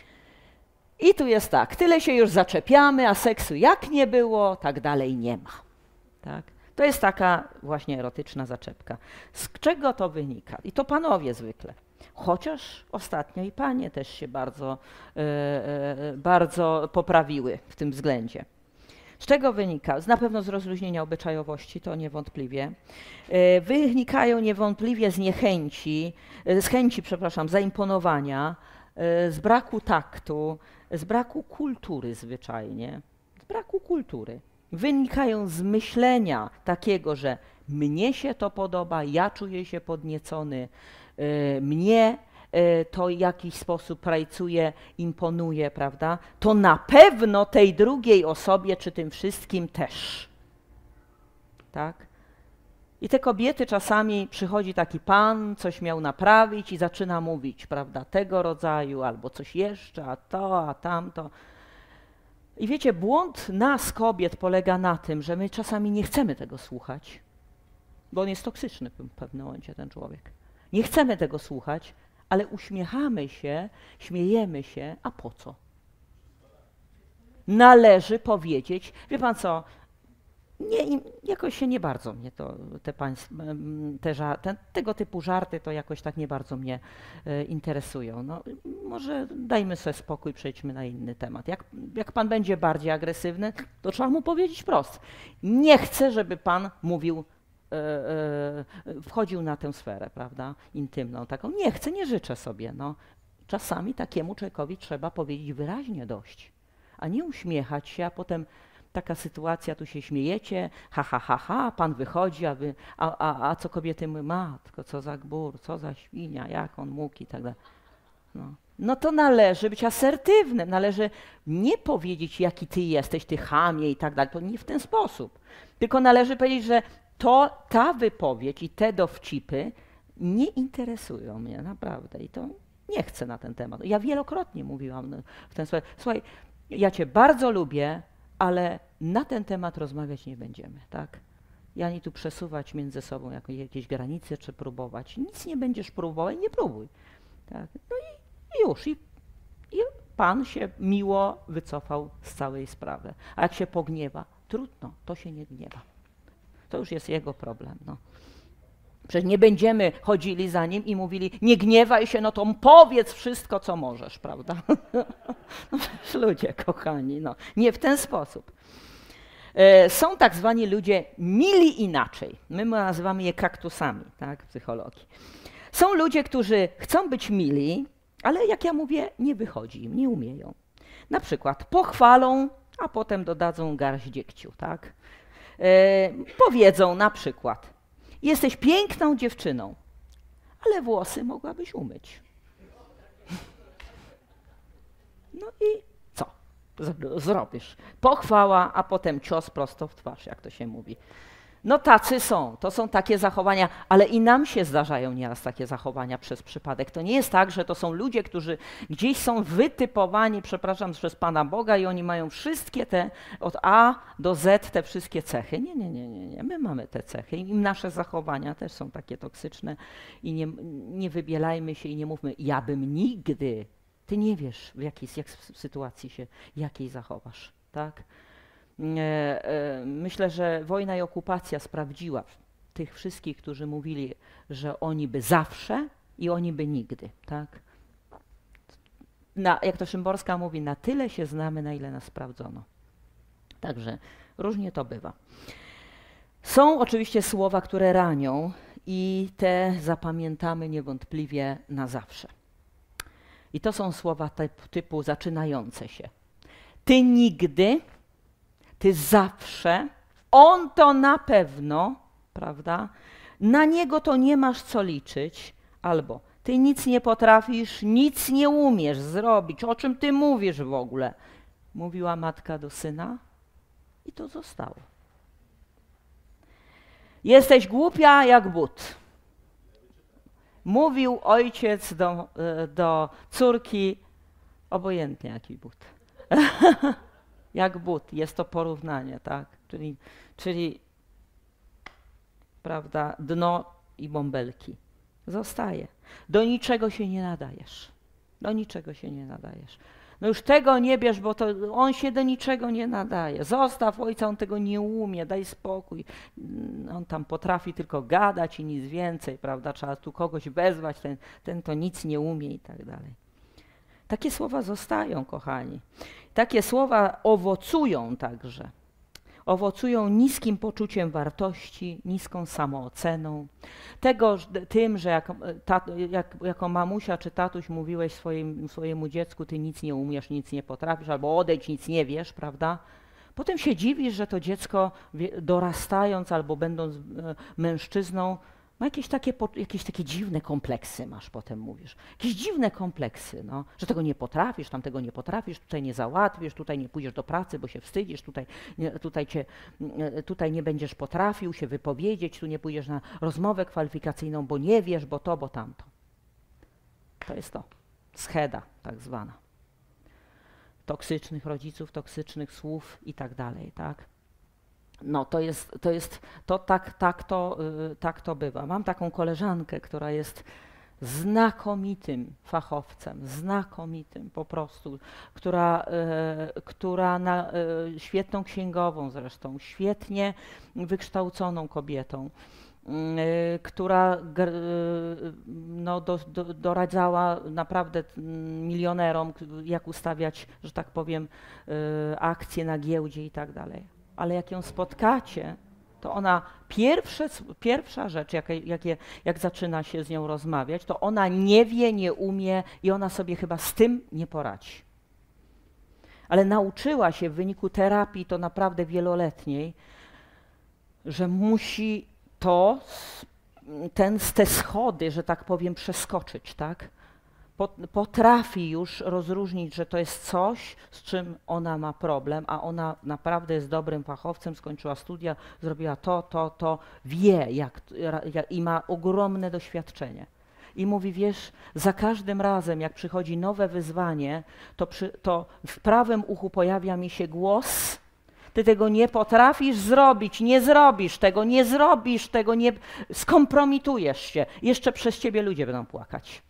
I tu jest tak, tyle się już zaczepiamy, a seksu jak nie było, tak dalej nie ma. Tak? To jest taka właśnie erotyczna zaczepka. Z czego to wynika? I to panowie zwykle. Chociaż ostatnio i panie też się bardzo, e, e, bardzo poprawiły w tym względzie. Z czego wynika? Na pewno z rozluźnienia obyczajowości, to niewątpliwie. E, wynikają niewątpliwie z niechęci, z chęci, przepraszam, zaimponowania, e, z braku taktu, z braku kultury zwyczajnie, z braku kultury. Wynikają z myślenia takiego, że mnie się to podoba, ja czuję się podniecony, y, mnie y, to w jakiś sposób pracuje, imponuje, prawda? To na pewno tej drugiej osobie, czy tym wszystkim też. Tak? I te kobiety czasami przychodzi taki pan, coś miał naprawić i zaczyna mówić, prawda, tego rodzaju, albo coś jeszcze, a to, a tamto. I wiecie, błąd nas, kobiet, polega na tym, że my czasami nie chcemy tego słuchać, bo on jest toksyczny w pewnym momencie, ten człowiek. Nie chcemy tego słuchać, ale uśmiechamy się, śmiejemy się, a po co? Należy powiedzieć, wie pan co, Nie, jakoś się nie bardzo mnie to, te państw, te żar, te, tego typu żarty to jakoś tak nie bardzo mnie e, interesują. No, może dajmy sobie spokój, przejdźmy na inny temat. Jak, jak pan będzie bardziej agresywny, to trzeba mu powiedzieć wprost. Nie chcę, żeby pan mówił, e, e, wchodził na tę sferę, prawda, intymną taką. Nie chcę, nie życzę sobie. No. Czasami takiemu człowiekowi trzeba powiedzieć wyraźnie dość, a nie uśmiechać się, a potem taka sytuacja, tu się śmiejecie, ha, ha, ha, ha, pan wychodzi, a, wy, a, a, a co kobiety mówią, matko, co za gbur, co za świnia, jak on mógł i tak dalej. No. no to należy być asertywnym, należy nie powiedzieć, jaki ty jesteś, ty chamie i tak dalej, to nie w ten sposób. Tylko należy powiedzieć, że to, ta wypowiedź i te dowcipy nie interesują mnie, naprawdę. I to nie chcę na ten temat. Ja wielokrotnie mówiłam w ten sposób, słuchaj, ja cię bardzo lubię, ale na ten temat rozmawiać nie będziemy, tak? I ani tu przesuwać między sobą jakieś granice, czy próbować. Nic nie będziesz próbował, nie próbuj. Tak? No i, i już. I, I pan się miło wycofał z całej sprawy. A jak się pogniewa, trudno, to się nie gniewa. To już jest jego problem. No. Przecież nie będziemy chodzili za nim i mówili, nie gniewaj się, no to powiedz wszystko, co możesz, prawda? No, ludzie kochani, no, nie w ten sposób. E, są tak zwani ludzie mili inaczej. My nazywamy je kaktusami, tak, w psychologii. Są ludzie, którzy chcą być mili, ale jak ja mówię, nie wychodzi im, nie umieją. Na przykład pochwalą, a potem dodadzą garść dziegciu, tak? E, powiedzą na przykład, jesteś piękną dziewczyną, ale włosy mogłabyś umyć. No i co zrobisz? Pochwała, a potem cios prosto w twarz, jak to się mówi. No tacy są, to są takie zachowania, ale i nam się zdarzają nieraz takie zachowania przez przypadek. To nie jest tak, że to są ludzie, którzy gdzieś są wytypowani, przepraszam, przez Pana Boga i oni mają wszystkie te, od A do Z, te wszystkie cechy. Nie, nie, nie, nie, nie. My mamy te cechy i nasze zachowania też są takie toksyczne i nie, nie wybielajmy się i nie mówmy, ja bym nigdy, ty nie wiesz, w jakiej jak w sytuacji się, jakiej zachowasz, tak? Myślę, że wojna i okupacja sprawdziła tych wszystkich, którzy mówili, że oni by zawsze i oni by nigdy, tak? na, jak to Szymborska mówi, na tyle się znamy, na ile nas sprawdzono. Także różnie to bywa. Są oczywiście słowa, które ranią i te zapamiętamy niewątpliwie na zawsze. I to są słowa typu, typu zaczynające się. Ty nigdy, ty zawsze, on to na pewno, prawda? Na niego to nie masz co liczyć, albo ty nic nie potrafisz, nic nie umiesz zrobić, o czym ty mówisz w ogóle? Mówiła matka do syna i to zostało. Jesteś głupia jak but. Mówił ojciec do, do córki, obojętnie jaki but. Jak but, jest to porównanie, tak? Czyli, czyli prawda, dno i bąbelki. Zostaje. Do niczego się nie nadajesz. Do niczego się nie nadajesz. No już tego nie bierz, bo to on się do niczego nie nadaje. Zostaw ojca, on tego nie umie, daj spokój. On tam potrafi tylko gadać i nic więcej, prawda? Trzeba tu kogoś wezwać, ten, ten to nic nie umie i tak dalej. Takie słowa zostają, kochani. Takie słowa owocują także. Owocują niskim poczuciem wartości, niską samooceną. Tego, tym, że jak, ta, jak, jako mamusia czy tatuś mówiłeś swoim, swojemu dziecku, ty nic nie umiesz, nic nie potrafisz, albo odejdź, nic nie wiesz, prawda? Potem się dziwisz, że to dziecko dorastając albo będąc mężczyzną, ma jakieś takie, jakieś takie dziwne kompleksy, masz potem mówisz. Jakieś dziwne kompleksy, no, że tego nie potrafisz, tam tego nie potrafisz, tutaj nie załatwisz, tutaj nie pójdziesz do pracy, bo się wstydzisz, tutaj, nie, tutaj, cię, tutaj nie będziesz potrafił się wypowiedzieć, tu nie pójdziesz na rozmowę kwalifikacyjną, bo nie wiesz, bo to, bo tamto. To jest to. Scheda tak zwana. Toksycznych rodziców, toksycznych słów i tak dalej, tak? No to jest, to jest, to tak, tak, to, yy, tak to bywa. Mam taką koleżankę, która jest znakomitym fachowcem, znakomitym po prostu, która, yy, która na, yy, świetną księgową zresztą, świetnie wykształconą kobietą, yy, która yy, no, do, do, doradzała naprawdę milionerom, jak ustawiać, że tak powiem, yy, akcje na giełdzie i tak dalej. Ale jak ją spotkacie, to ona pierwsze, pierwsza rzecz, jak, jak, jak zaczyna się z nią rozmawiać, to ona nie wie, nie umie i ona sobie chyba z tym nie poradzi. Ale nauczyła się w wyniku terapii, to naprawdę wieloletniej, że musi to, ten, te schody, że tak powiem, przeskoczyć, tak? Potrafi już rozróżnić, że to jest coś, z czym ona ma problem, a ona naprawdę jest dobrym fachowcem, skończyła studia, zrobiła to, to, to, wie jak, jak, i ma ogromne doświadczenie. I mówi, wiesz, za każdym razem, jak przychodzi nowe wyzwanie, to, przy, to w prawym uchu pojawia mi się głos, ty tego nie potrafisz zrobić, nie zrobisz tego, nie zrobisz tego, nie skompromitujesz się, jeszcze przez ciebie ludzie będą płakać.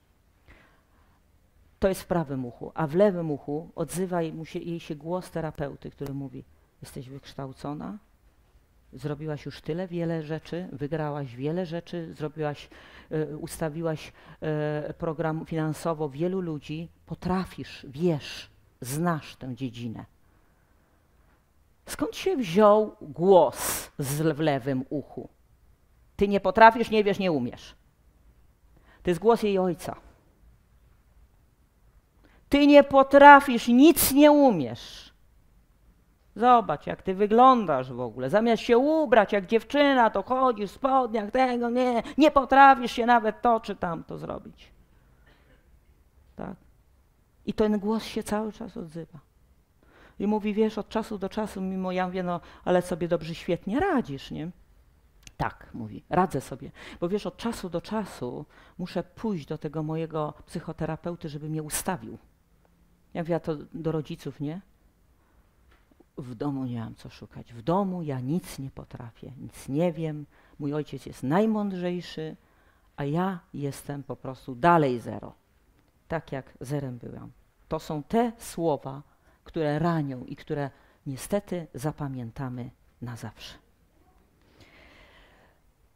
To jest w prawym uchu, a w lewym uchu odzywa jej się, jej się głos terapeuty, który mówi, jesteś wykształcona, zrobiłaś już tyle wiele rzeczy, wygrałaś wiele rzeczy, zrobiłaś, y, ustawiłaś y, program finansowo wielu ludzi, potrafisz, wiesz, znasz tę dziedzinę. Skąd się wziął głos z, w lewym uchu? Ty nie potrafisz, nie wiesz, nie umiesz. To jest głos jej ojca. Ty nie potrafisz, nic nie umiesz. Zobacz, jak ty wyglądasz w ogóle. Zamiast się ubrać jak dziewczyna, to chodzisz w spodniach, tego nie, nie potrafisz się nawet to czy tamto zrobić. Tak? I ten głos się cały czas odzywa. I mówi, wiesz, od czasu do czasu, mimo ja mówię, no, ale sobie dobrze, świetnie radzisz, nie? Tak, mówi, radzę sobie, bo wiesz, od czasu do czasu muszę pójść do tego mojego psychoterapeuty, żeby mnie ustawił. Ja mówię, a to do rodziców, nie? W domu nie mam co szukać. W domu ja nic nie potrafię, nic nie wiem. Mój ojciec jest najmądrzejszy, a ja jestem po prostu dalej zero. Tak jak zerem byłam. To są te słowa, które ranią i które niestety zapamiętamy na zawsze.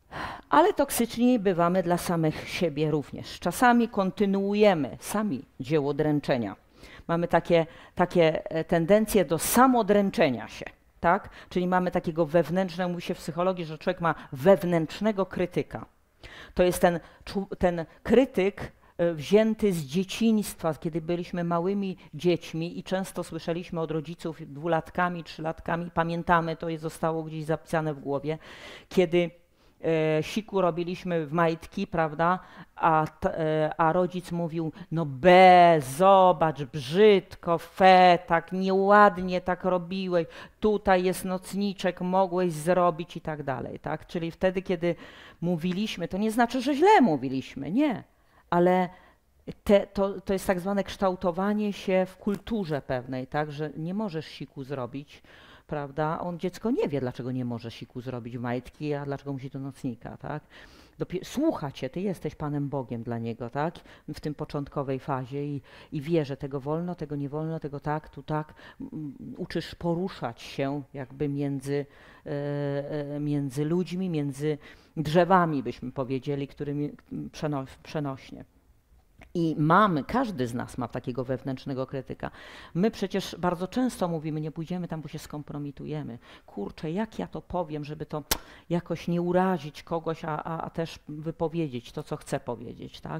Ale toksyczni bywamy dla samych siebie również. Czasami kontynuujemy sami dzieło dręczenia. Mamy takie, takie tendencje do samodręczenia się, tak? Czyli mamy takiego wewnętrznego, mówi się w psychologii, że człowiek ma wewnętrznego krytyka. To jest ten, ten krytyk wzięty z dzieciństwa, kiedy byliśmy małymi dziećmi i często słyszeliśmy od rodziców dwulatkami, trzylatkami, pamiętamy, to jest zostało gdzieś zapisane w głowie, kiedy e, siku robiliśmy w majtki, prawda, a, t, a rodzic mówił, no be, zobacz, brzydko, fe, tak nieładnie tak robiłeś, tutaj jest nocniczek, mogłeś zrobić i tak dalej, tak? Czyli wtedy, kiedy mówiliśmy, to nie znaczy, że źle mówiliśmy, nie. Ale te, to, to jest tak zwane kształtowanie się w kulturze pewnej, tak, że nie możesz siku zrobić, prawda? On, dziecko nie wie, dlaczego nie może siku zrobić w majtki, a dlaczego musi do nocnika, tak? Dopiero, słucha cię, ty jesteś Panem Bogiem dla niego, tak? W tym początkowej fazie i, i wie, że tego wolno, tego nie wolno, tego tak, tu tak. Uczysz poruszać się jakby między, e, między ludźmi, między drzewami, byśmy powiedzieli, którymi przenoś, przenośnie. I mamy, każdy z nas ma takiego wewnętrznego krytyka. My przecież bardzo często mówimy, nie pójdziemy tam, bo się skompromitujemy. Kurczę, jak ja to powiem, żeby to jakoś nie urazić kogoś, a, a, a też wypowiedzieć to, co chcę powiedzieć, tak?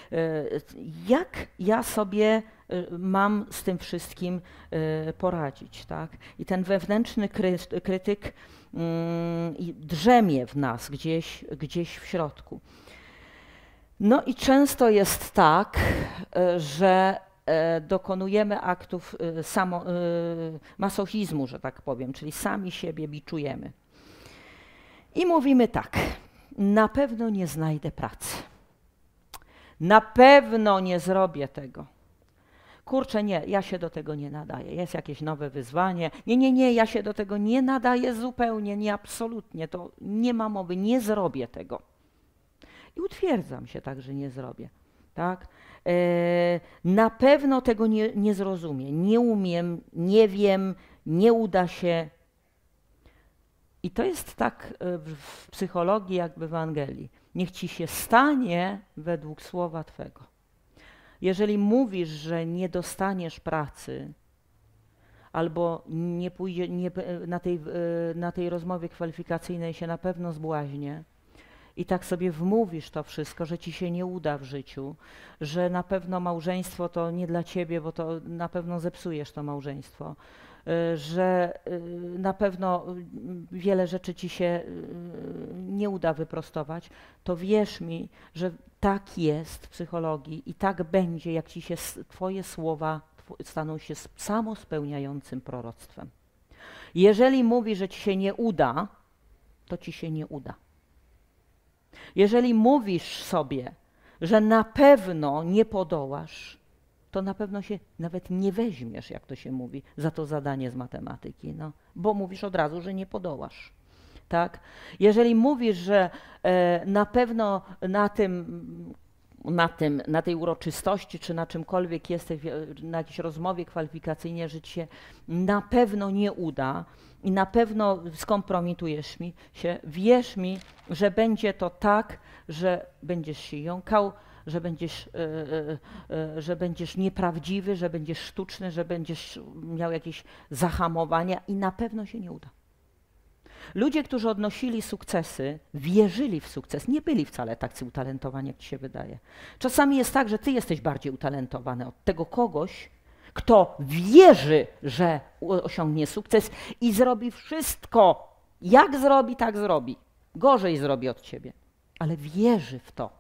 Jak ja sobie mam z tym wszystkim poradzić, tak? I ten wewnętrzny kry, krytyk mm, drzemie w nas gdzieś, gdzieś w środku. No i często jest tak, że dokonujemy aktów samo, masochizmu, że tak powiem, czyli sami siebie biczujemy. I mówimy tak, na pewno nie znajdę pracy, na pewno nie zrobię tego. Kurczę, nie, ja się do tego nie nadaję, jest jakieś nowe wyzwanie, nie, nie, nie, ja się do tego nie nadaję zupełnie, nie, absolutnie, to nie ma mowy, nie zrobię tego. I utwierdzam się tak, że nie zrobię. Tak? E, na pewno tego nie, nie zrozumiem, nie umiem, nie wiem, nie uda się. I to jest tak w, w psychologii jakby w Ewangelii. Niech ci się stanie według słowa Twego. Jeżeli mówisz, że nie dostaniesz pracy, albo nie pójdzie, nie, na, tej, na tej rozmowie kwalifikacyjnej się na pewno zbłaźnię, i tak sobie wmówisz to wszystko, że ci się nie uda w życiu, że na pewno małżeństwo to nie dla ciebie, bo to na pewno zepsujesz to małżeństwo, że na pewno wiele rzeczy ci się nie uda wyprostować, to wierz mi, że tak jest w psychologii i tak będzie, jak ci się twoje słowa staną się samospełniającym proroctwem. Jeżeli mówi, że ci się nie uda, to ci się nie uda. Jeżeli mówisz sobie, że na pewno nie podołasz, to na pewno się nawet nie weźmiesz, jak to się mówi, za to zadanie z matematyki, no, bo mówisz od razu, że nie podołasz. Tak? Jeżeli mówisz, że e, na pewno na tym, na tym, na tej uroczystości, czy na czymkolwiek jesteś, na jakiejś rozmowie kwalifikacyjnej, że ci się na pewno nie uda i na pewno skompromitujesz mi się, wierz mi, że będzie to tak, że będziesz się jąkał, że będziesz, yy, yy, że będziesz nieprawdziwy, że będziesz sztuczny, że będziesz miał jakieś zahamowania i na pewno się nie uda. Ludzie, którzy odnosili sukcesy, wierzyli w sukces, nie byli wcale tacy utalentowani, jak ci się wydaje. Czasami jest tak, że ty jesteś bardziej utalentowany od tego kogoś, kto wierzy, że osiągnie sukces i zrobi wszystko. Jak zrobi, tak zrobi. Gorzej zrobi od ciebie, ale wierzy w to.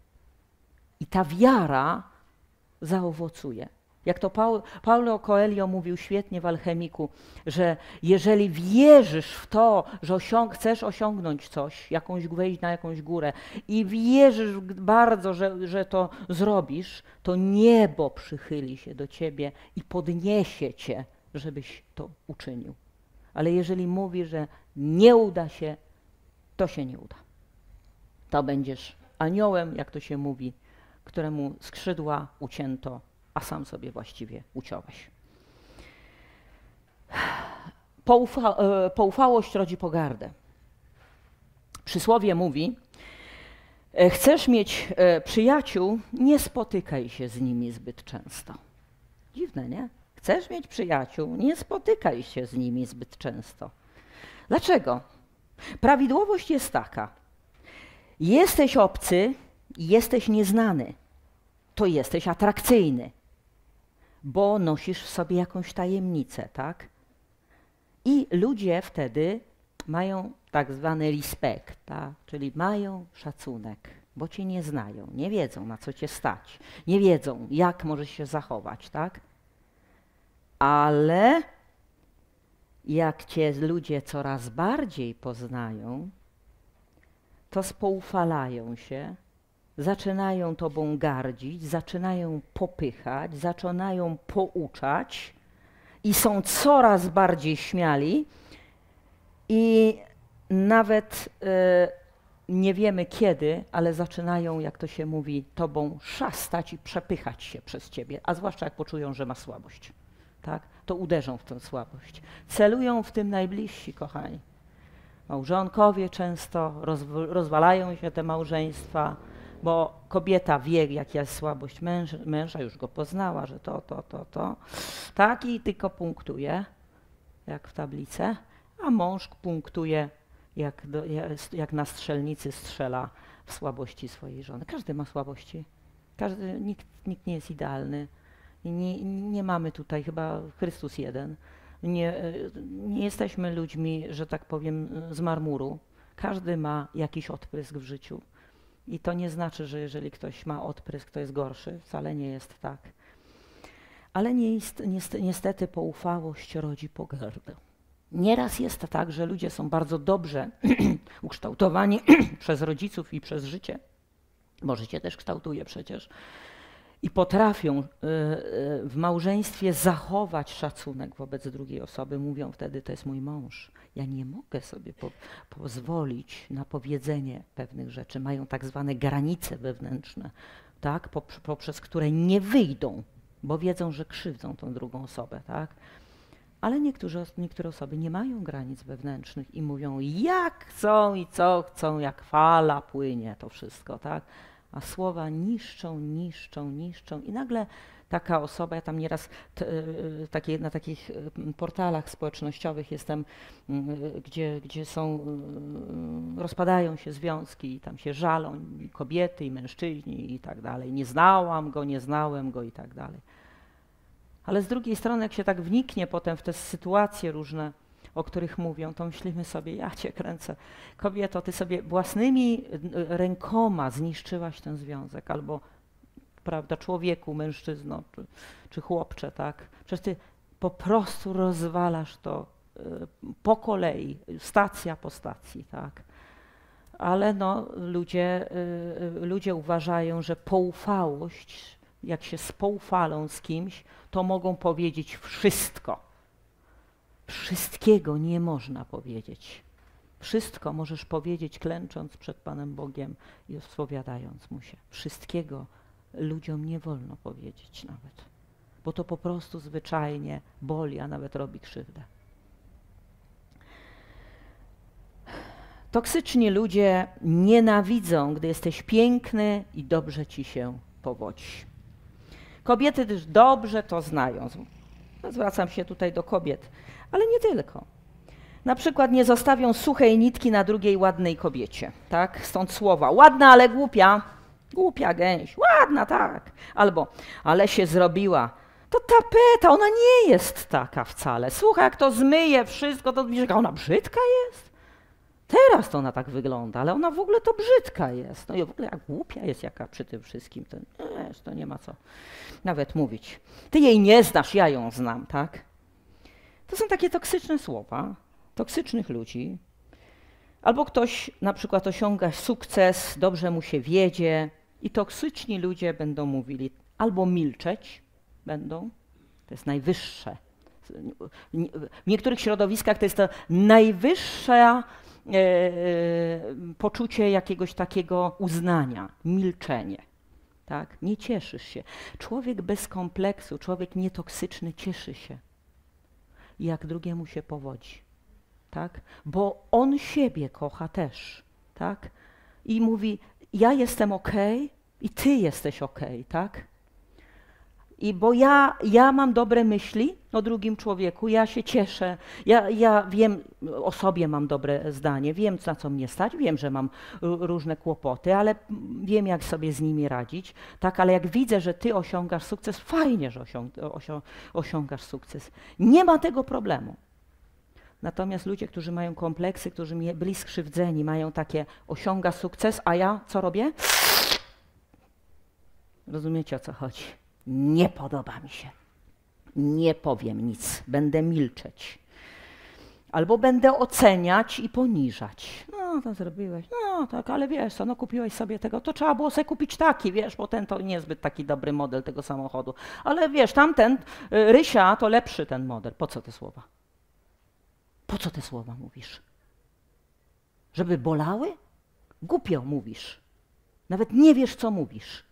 I ta wiara zaowocuje. Jak to Paul, Paulo Coelho mówił świetnie w Alchemiku, że jeżeli wierzysz w to, że osiąg chcesz osiągnąć coś, jakąś, wejść na jakąś górę i wierzysz bardzo, że, że to zrobisz, to niebo przychyli się do ciebie i podniesie cię, żebyś to uczynił. Ale jeżeli mówisz, że nie uda się, to się nie uda. To będziesz aniołem, jak to się mówi, któremu skrzydła ucięto, a sam sobie właściwie uciąłeś. Poufa, poufałość rodzi pogardę. Przysłowie mówi, e, chcesz mieć e, przyjaciół, nie spotykaj się z nimi zbyt często. Dziwne, nie? Chcesz mieć przyjaciół, nie spotykaj się z nimi zbyt często. Dlaczego? Prawidłowość jest taka. Jesteś obcy, jesteś nieznany, to jesteś atrakcyjny, bo nosisz w sobie jakąś tajemnicę, tak? I ludzie wtedy mają tak zwany respekt, tak? Czyli mają szacunek, bo cię nie znają, nie wiedzą, na co cię stać, nie wiedzą, jak możesz się zachować, tak? Ale jak cię ludzie coraz bardziej poznają, to spoufalają się, zaczynają tobą gardzić, zaczynają popychać, zaczynają pouczać i są coraz bardziej śmiali i nawet e, nie wiemy kiedy, ale zaczynają, jak to się mówi, tobą szastać i przepychać się przez ciebie, a zwłaszcza jak poczują, że ma słabość, tak? To uderzą w tę słabość. Celują w tym najbliżsi, kochani. Małżonkowie często rozwalają się te małżeństwa, bo kobieta wie, jaka jest słabość męża, męża, już go poznała, że to, to, to, to. Tak, i tylko punktuje, jak w tablicy, a mąż punktuje, jak, do, jak na strzelnicy strzela w słabości swojej żony. Każdy ma słabości. Każdy, nikt, nikt nie jest idealny. Nie, nie mamy tutaj chyba Chrystus jeden. Nie, nie jesteśmy ludźmi, że tak powiem, z marmuru. Każdy ma jakiś odprysk w życiu. I to nie znaczy, że jeżeli ktoś ma odprysk, to jest gorszy. Wcale nie jest tak. Ale nie jest, niestety poufałość rodzi pogardę. Nieraz jest tak, że ludzie są bardzo dobrze ukształtowani przez rodziców i przez życie, bo życie też kształtuje przecież, i potrafią y, y, w małżeństwie zachować szacunek wobec drugiej osoby. Mówią wtedy, to jest mój mąż. Ja nie mogę sobie po, pozwolić na powiedzenie pewnych rzeczy. Mają tak zwane granice wewnętrzne, tak, poprzez które nie wyjdą, bo wiedzą, że krzywdzą tą drugą osobę. Tak? Ale niektórzy, niektóre osoby nie mają granic wewnętrznych i mówią, jak chcą i co chcą, jak fala płynie to wszystko. Tak? A słowa niszczą, niszczą, niszczą i nagle taka osoba, ja tam nieraz t, takie, na takich portalach społecznościowych jestem, gdzie, gdzie są, rozpadają się związki i tam się żalą i kobiety i mężczyźni i tak dalej. Nie znałam go, nie znałem go i tak dalej. Ale z drugiej strony, jak się tak wniknie potem w te sytuacje różne, o których mówią, to myślimy sobie, ja cię kręcę. Kobieto, ty sobie własnymi rękoma zniszczyłaś ten związek, albo, prawda, człowieku, mężczyzno, czy, czy chłopcze, tak? Przecież ty po prostu rozwalasz to y, po kolei, stacja po stacji, tak? Ale no, ludzie, y, ludzie uważają, że poufałość, jak się spoufalą z kimś, to mogą powiedzieć wszystko. Wszystkiego nie można powiedzieć. Wszystko możesz powiedzieć, klęcząc przed Panem Bogiem i spowiadając Mu się. Wszystkiego ludziom nie wolno powiedzieć nawet, bo to po prostu zwyczajnie boli, a nawet robi krzywdę. Toksyczni ludzie nienawidzą, gdy jesteś piękny i dobrze ci się powodzi. Kobiety też dobrze to znają. Zwracam się tutaj do kobiet, ale nie tylko. Na przykład nie zostawią suchej nitki na drugiej ładnej kobiecie, tak? Stąd słowa, ładna, ale głupia, głupia gęś, ładna, tak. Albo, ale się zrobiła, to tapeta, ona nie jest taka wcale. Słuchaj, jak to zmyje wszystko, to widzisz, jaka ona brzydka jest? Teraz to ona tak wygląda, ale ona w ogóle to brzydka jest. No i w ogóle jak głupia jest jaka przy tym wszystkim, to, nie, to nie ma co nawet mówić. Ty jej nie znasz, ja ją znam, tak? To są takie toksyczne słowa, toksycznych ludzi. Albo ktoś na przykład osiąga sukces, dobrze mu się wiedzie i toksyczni ludzie będą mówili, albo milczeć będą, to jest najwyższe. W niektórych środowiskach to jest to najwyższe e, e, poczucie jakiegoś takiego uznania, milczenie. Tak? Nie cieszysz się. Człowiek bez kompleksu, człowiek nietoksyczny cieszy się, jak drugiemu się powodzi. Tak? Bo on siebie kocha też. tak? I mówi, ja jestem okej i ty jesteś okej, tak? I bo ja, ja mam dobre myśli o drugim człowieku, ja się cieszę, ja, ja wiem, o sobie mam dobre zdanie, wiem, na co mnie stać, wiem, że mam różne kłopoty, ale wiem, jak sobie z nimi radzić, tak? Ale jak widzę, że ty osiągasz sukces, fajnie, że osiąg osią osiągasz sukces. Nie ma tego problemu. Natomiast ludzie, którzy mają kompleksy, którzy byli skrzywdzeni, mają takie, osiąga sukces, a ja co robię? Rozumiecie, o co chodzi? Nie podoba mi się. Nie powiem nic, będę milczeć. Albo będę oceniać i poniżać. No, to zrobiłeś, no tak, ale wiesz co, no kupiłeś sobie tego, to trzeba było sobie kupić taki, wiesz, bo ten to niezbyt taki dobry model tego samochodu. Ale wiesz, tamten, y, Rysia, to lepszy ten model. Po co te słowa? Po co te słowa mówisz? Żeby bolały? Głupio mówisz. Nawet nie wiesz, co mówisz.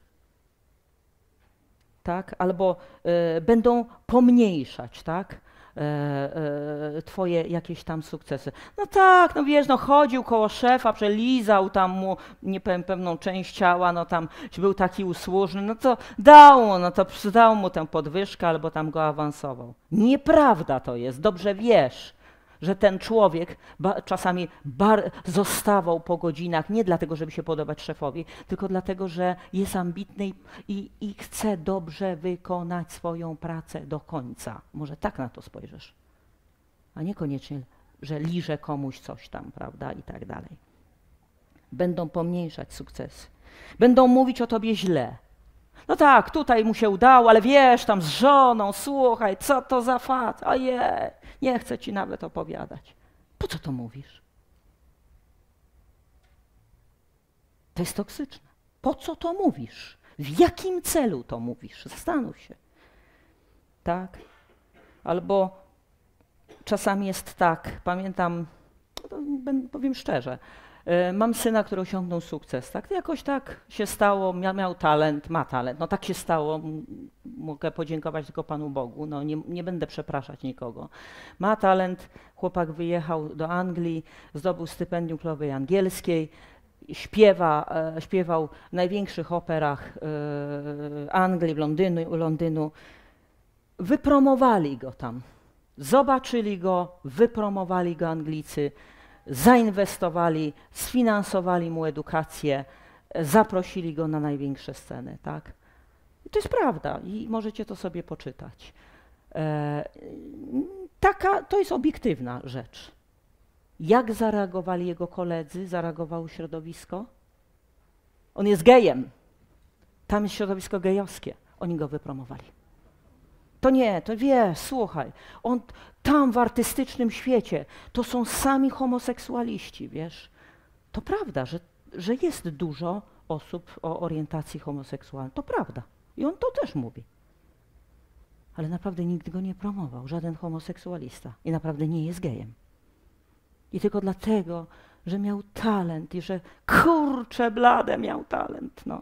Tak? Albo y, będą pomniejszać, tak? E, e, twoje jakieś tam sukcesy. No tak, no wiesz, no chodził koło szefa, przelizał tam mu, nie powiem, pewną część ciała, no tam był taki usłużny, no to dał mu, no to dał mu tę podwyżkę albo tam go awansował. Nieprawda to jest, dobrze wiesz, że ten człowiek ba, czasami bar, zostawał po godzinach nie dlatego, żeby się podobać szefowi, tylko dlatego, że jest ambitny i, i, i chce dobrze wykonać swoją pracę do końca. Może tak na to spojrzysz, a niekoniecznie, że liże komuś coś tam, prawda, i tak dalej. Będą pomniejszać sukcesy. Będą mówić o tobie źle. No tak, tutaj mu się udało, ale wiesz, tam z żoną, słuchaj, co to za fat, ojej, nie chcę ci nawet opowiadać. Po co to mówisz? To jest toksyczne. Po co to mówisz? W jakim celu to mówisz? Zastanów się. Tak? Albo czasami jest tak, pamiętam, powiem szczerze, mam syna, który osiągnął sukces, tak? Jakoś tak się stało, miał, miał talent, ma talent, no tak się stało, mogę podziękować tylko Panu Bogu, no nie, nie będę przepraszać nikogo. Ma talent, chłopak wyjechał do Anglii, zdobył stypendium Królowej Angielskiej, śpiewa, e, śpiewał w największych operach e, Anglii, Londynu, Londynu. Wypromowali go tam, zobaczyli go, wypromowali go Anglicy, zainwestowali, sfinansowali mu edukację, zaprosili go na największe sceny, tak? I to jest prawda i możecie to sobie poczytać. E, taka, to jest obiektywna rzecz. Jak zareagowali jego koledzy, zareagowało środowisko? On jest gejem. Tam jest środowisko gejowskie. Oni go wypromowali. To nie, to wiesz, słuchaj, on tam w artystycznym świecie to są sami homoseksualiści, wiesz. To prawda, że, że jest dużo osób o orientacji homoseksualnej, to prawda. I on to też mówi. Ale naprawdę nikt go nie promował, żaden homoseksualista. I naprawdę nie jest gejem. I tylko dlatego, że miał talent i że kurczę blade miał talent, no.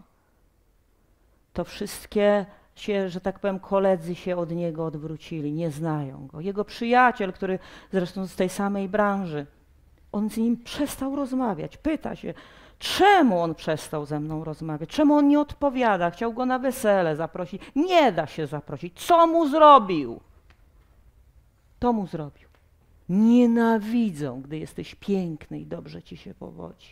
To wszystkie się, że tak powiem, koledzy się od niego odwrócili, nie znają go. Jego przyjaciel, który zresztą z tej samej branży, on z nim przestał rozmawiać. Pyta się, czemu on przestał ze mną rozmawiać, czemu on nie odpowiada, chciał go na wesele zaprosić. Nie da się zaprosić. Co mu zrobił? To mu zrobił. Nienawidzą, gdy jesteś piękny i dobrze ci się powodzi.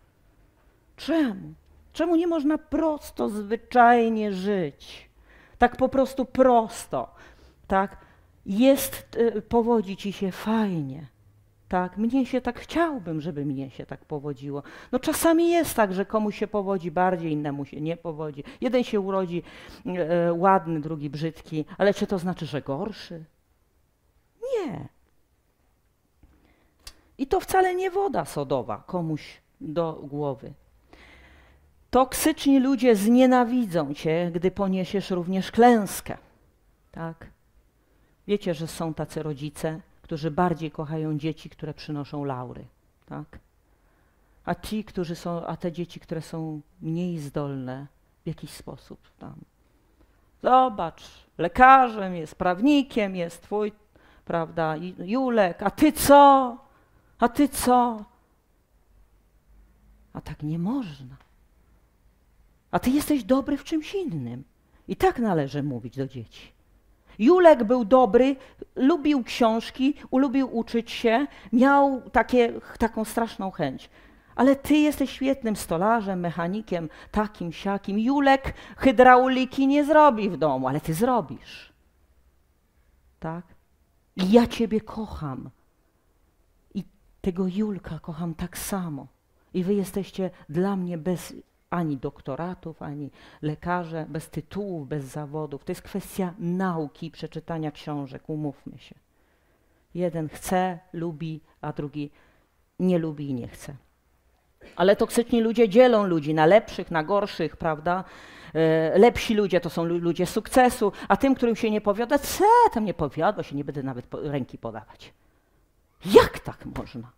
Czemu? Czemu nie można prosto, zwyczajnie żyć? Tak po prostu prosto, tak? Jest, y, powodzi ci się fajnie, tak? Mnie się tak, chciałbym, żeby mnie się tak powodziło. No czasami jest tak, że komuś się powodzi bardziej, innemu się nie powodzi. Jeden się urodzi y, ładny, drugi brzydki, ale czy to znaczy, że gorszy? Nie. I to wcale nie woda sodowa komuś do głowy. Toksyczni ludzie znienawidzą cię, gdy poniesiesz również klęskę. Tak? Wiecie, że są tacy rodzice, którzy bardziej kochają dzieci, które przynoszą laury. Tak? A ci, którzy są, a te dzieci, które są mniej zdolne w jakiś sposób tam. Zobacz, lekarzem jest, prawnikiem jest twój, prawda, Julek, a ty co? A ty co? A tak nie można. A ty jesteś dobry w czymś innym. I tak należy mówić do dzieci. Julek był dobry, lubił książki, lubił uczyć się, miał takie, taką straszną chęć. Ale ty jesteś świetnym stolarzem, mechanikiem, takim, siakim. Julek hydrauliki nie zrobi w domu, ale ty zrobisz. Tak? I ja ciebie kocham. I tego Julka kocham tak samo. I wy jesteście dla mnie bez ani doktoratów, ani lekarze, bez tytułów, bez zawodów. To jest kwestia nauki, przeczytania książek, umówmy się. Jeden chce, lubi, a drugi nie lubi i nie chce. Ale toksyczni ludzie dzielą ludzi na lepszych, na gorszych, prawda? E, lepsi ludzie to są ludzie sukcesu, a tym, którym się nie powiada, co tam nie powiodło się, nie będę nawet po, ręki podawać. Jak tak można?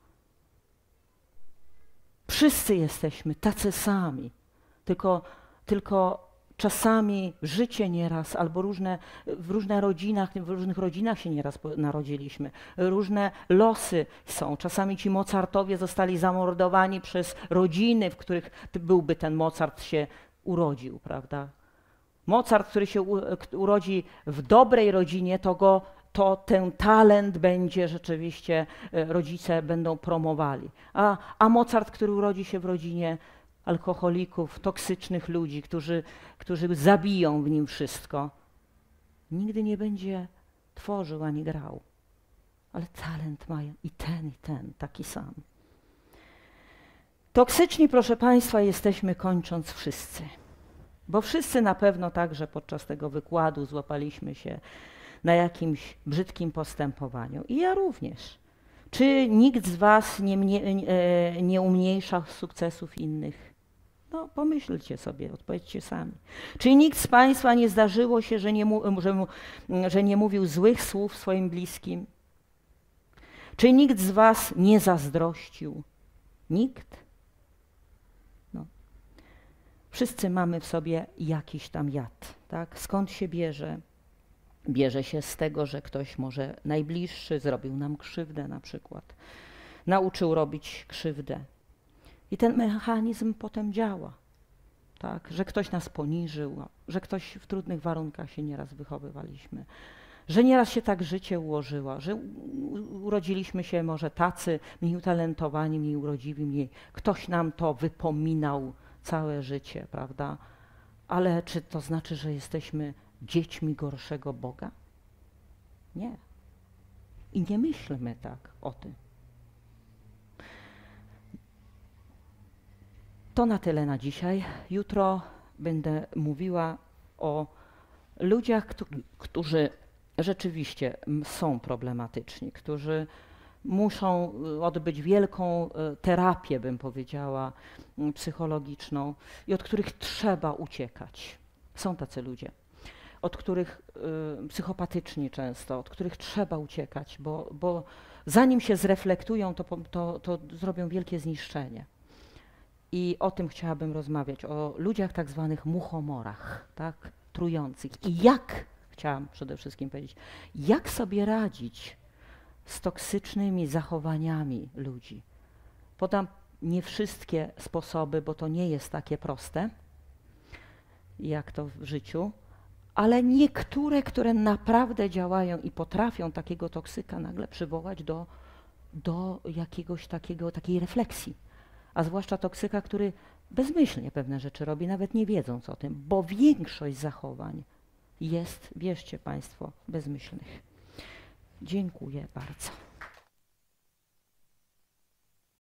Wszyscy jesteśmy tacy sami, tylko, tylko czasami życie nieraz, albo różne, w różnych rodzinach, w różnych rodzinach się nieraz narodziliśmy, różne losy są. Czasami ci Mozartowie zostali zamordowani przez rodziny, w których byłby ten Mozart się urodził, prawda? Mozart, który się urodzi w dobrej rodzinie, to go to ten talent będzie rzeczywiście, rodzice będą promowali. A, a Mozart, który urodzi się w rodzinie alkoholików, toksycznych ludzi, którzy, którzy zabiją w nim wszystko, nigdy nie będzie tworzył ani grał. Ale talent mają i ten, i ten, taki sam. Toksyczni, proszę Państwa, jesteśmy kończąc wszyscy. Bo wszyscy na pewno także podczas tego wykładu złapaliśmy się na jakimś brzydkim postępowaniu. I ja również. Czy nikt z was nie, mnie, nie, nie umniejsza sukcesów innych? No pomyślcie sobie, odpowiedzcie sami. Czy nikt z państwa nie zdarzyło się, że nie, mu, że, mu, że nie mówił złych słów swoim bliskim? Czy nikt z was nie zazdrościł? Nikt? No. Wszyscy mamy w sobie jakiś tam jad. Tak? Skąd się bierze? Bierze się z tego, że ktoś może najbliższy zrobił nam krzywdę na przykład. Nauczył robić krzywdę. I ten mechanizm potem działa. Tak? Że ktoś nas poniżył, że ktoś w trudnych warunkach się nieraz wychowywaliśmy. Że nieraz się tak życie ułożyło, że urodziliśmy się może tacy, mniej utalentowani, mniej urodziwi, mniej. Ktoś nam to wypominał całe życie, prawda? Ale czy to znaczy, że jesteśmy dziećmi gorszego Boga? Nie. I nie myślmy tak o tym. To na tyle na dzisiaj. Jutro będę mówiła o ludziach, którzy rzeczywiście są problematyczni, którzy muszą odbyć wielką terapię, bym powiedziała, psychologiczną i od których trzeba uciekać. Są tacy ludzie, od których y, psychopatyczni często, od których trzeba uciekać, bo, bo zanim się zreflektują, to, to, to zrobią wielkie zniszczenie. I o tym chciałabym rozmawiać, o ludziach tak zwanych muchomorach, tak, trujących. I jak, chciałam przede wszystkim powiedzieć, jak sobie radzić z toksycznymi zachowaniami ludzi. Podam nie wszystkie sposoby, bo to nie jest takie proste, jak to w życiu, ale niektóre, które naprawdę działają i potrafią takiego toksyka nagle przywołać do, do jakiegoś takiego, takiej refleksji. A zwłaszcza toksyka, który bezmyślnie pewne rzeczy robi, nawet nie wiedząc o tym, bo większość zachowań jest, wierzcie Państwo, bezmyślnych. Dziękuję bardzo.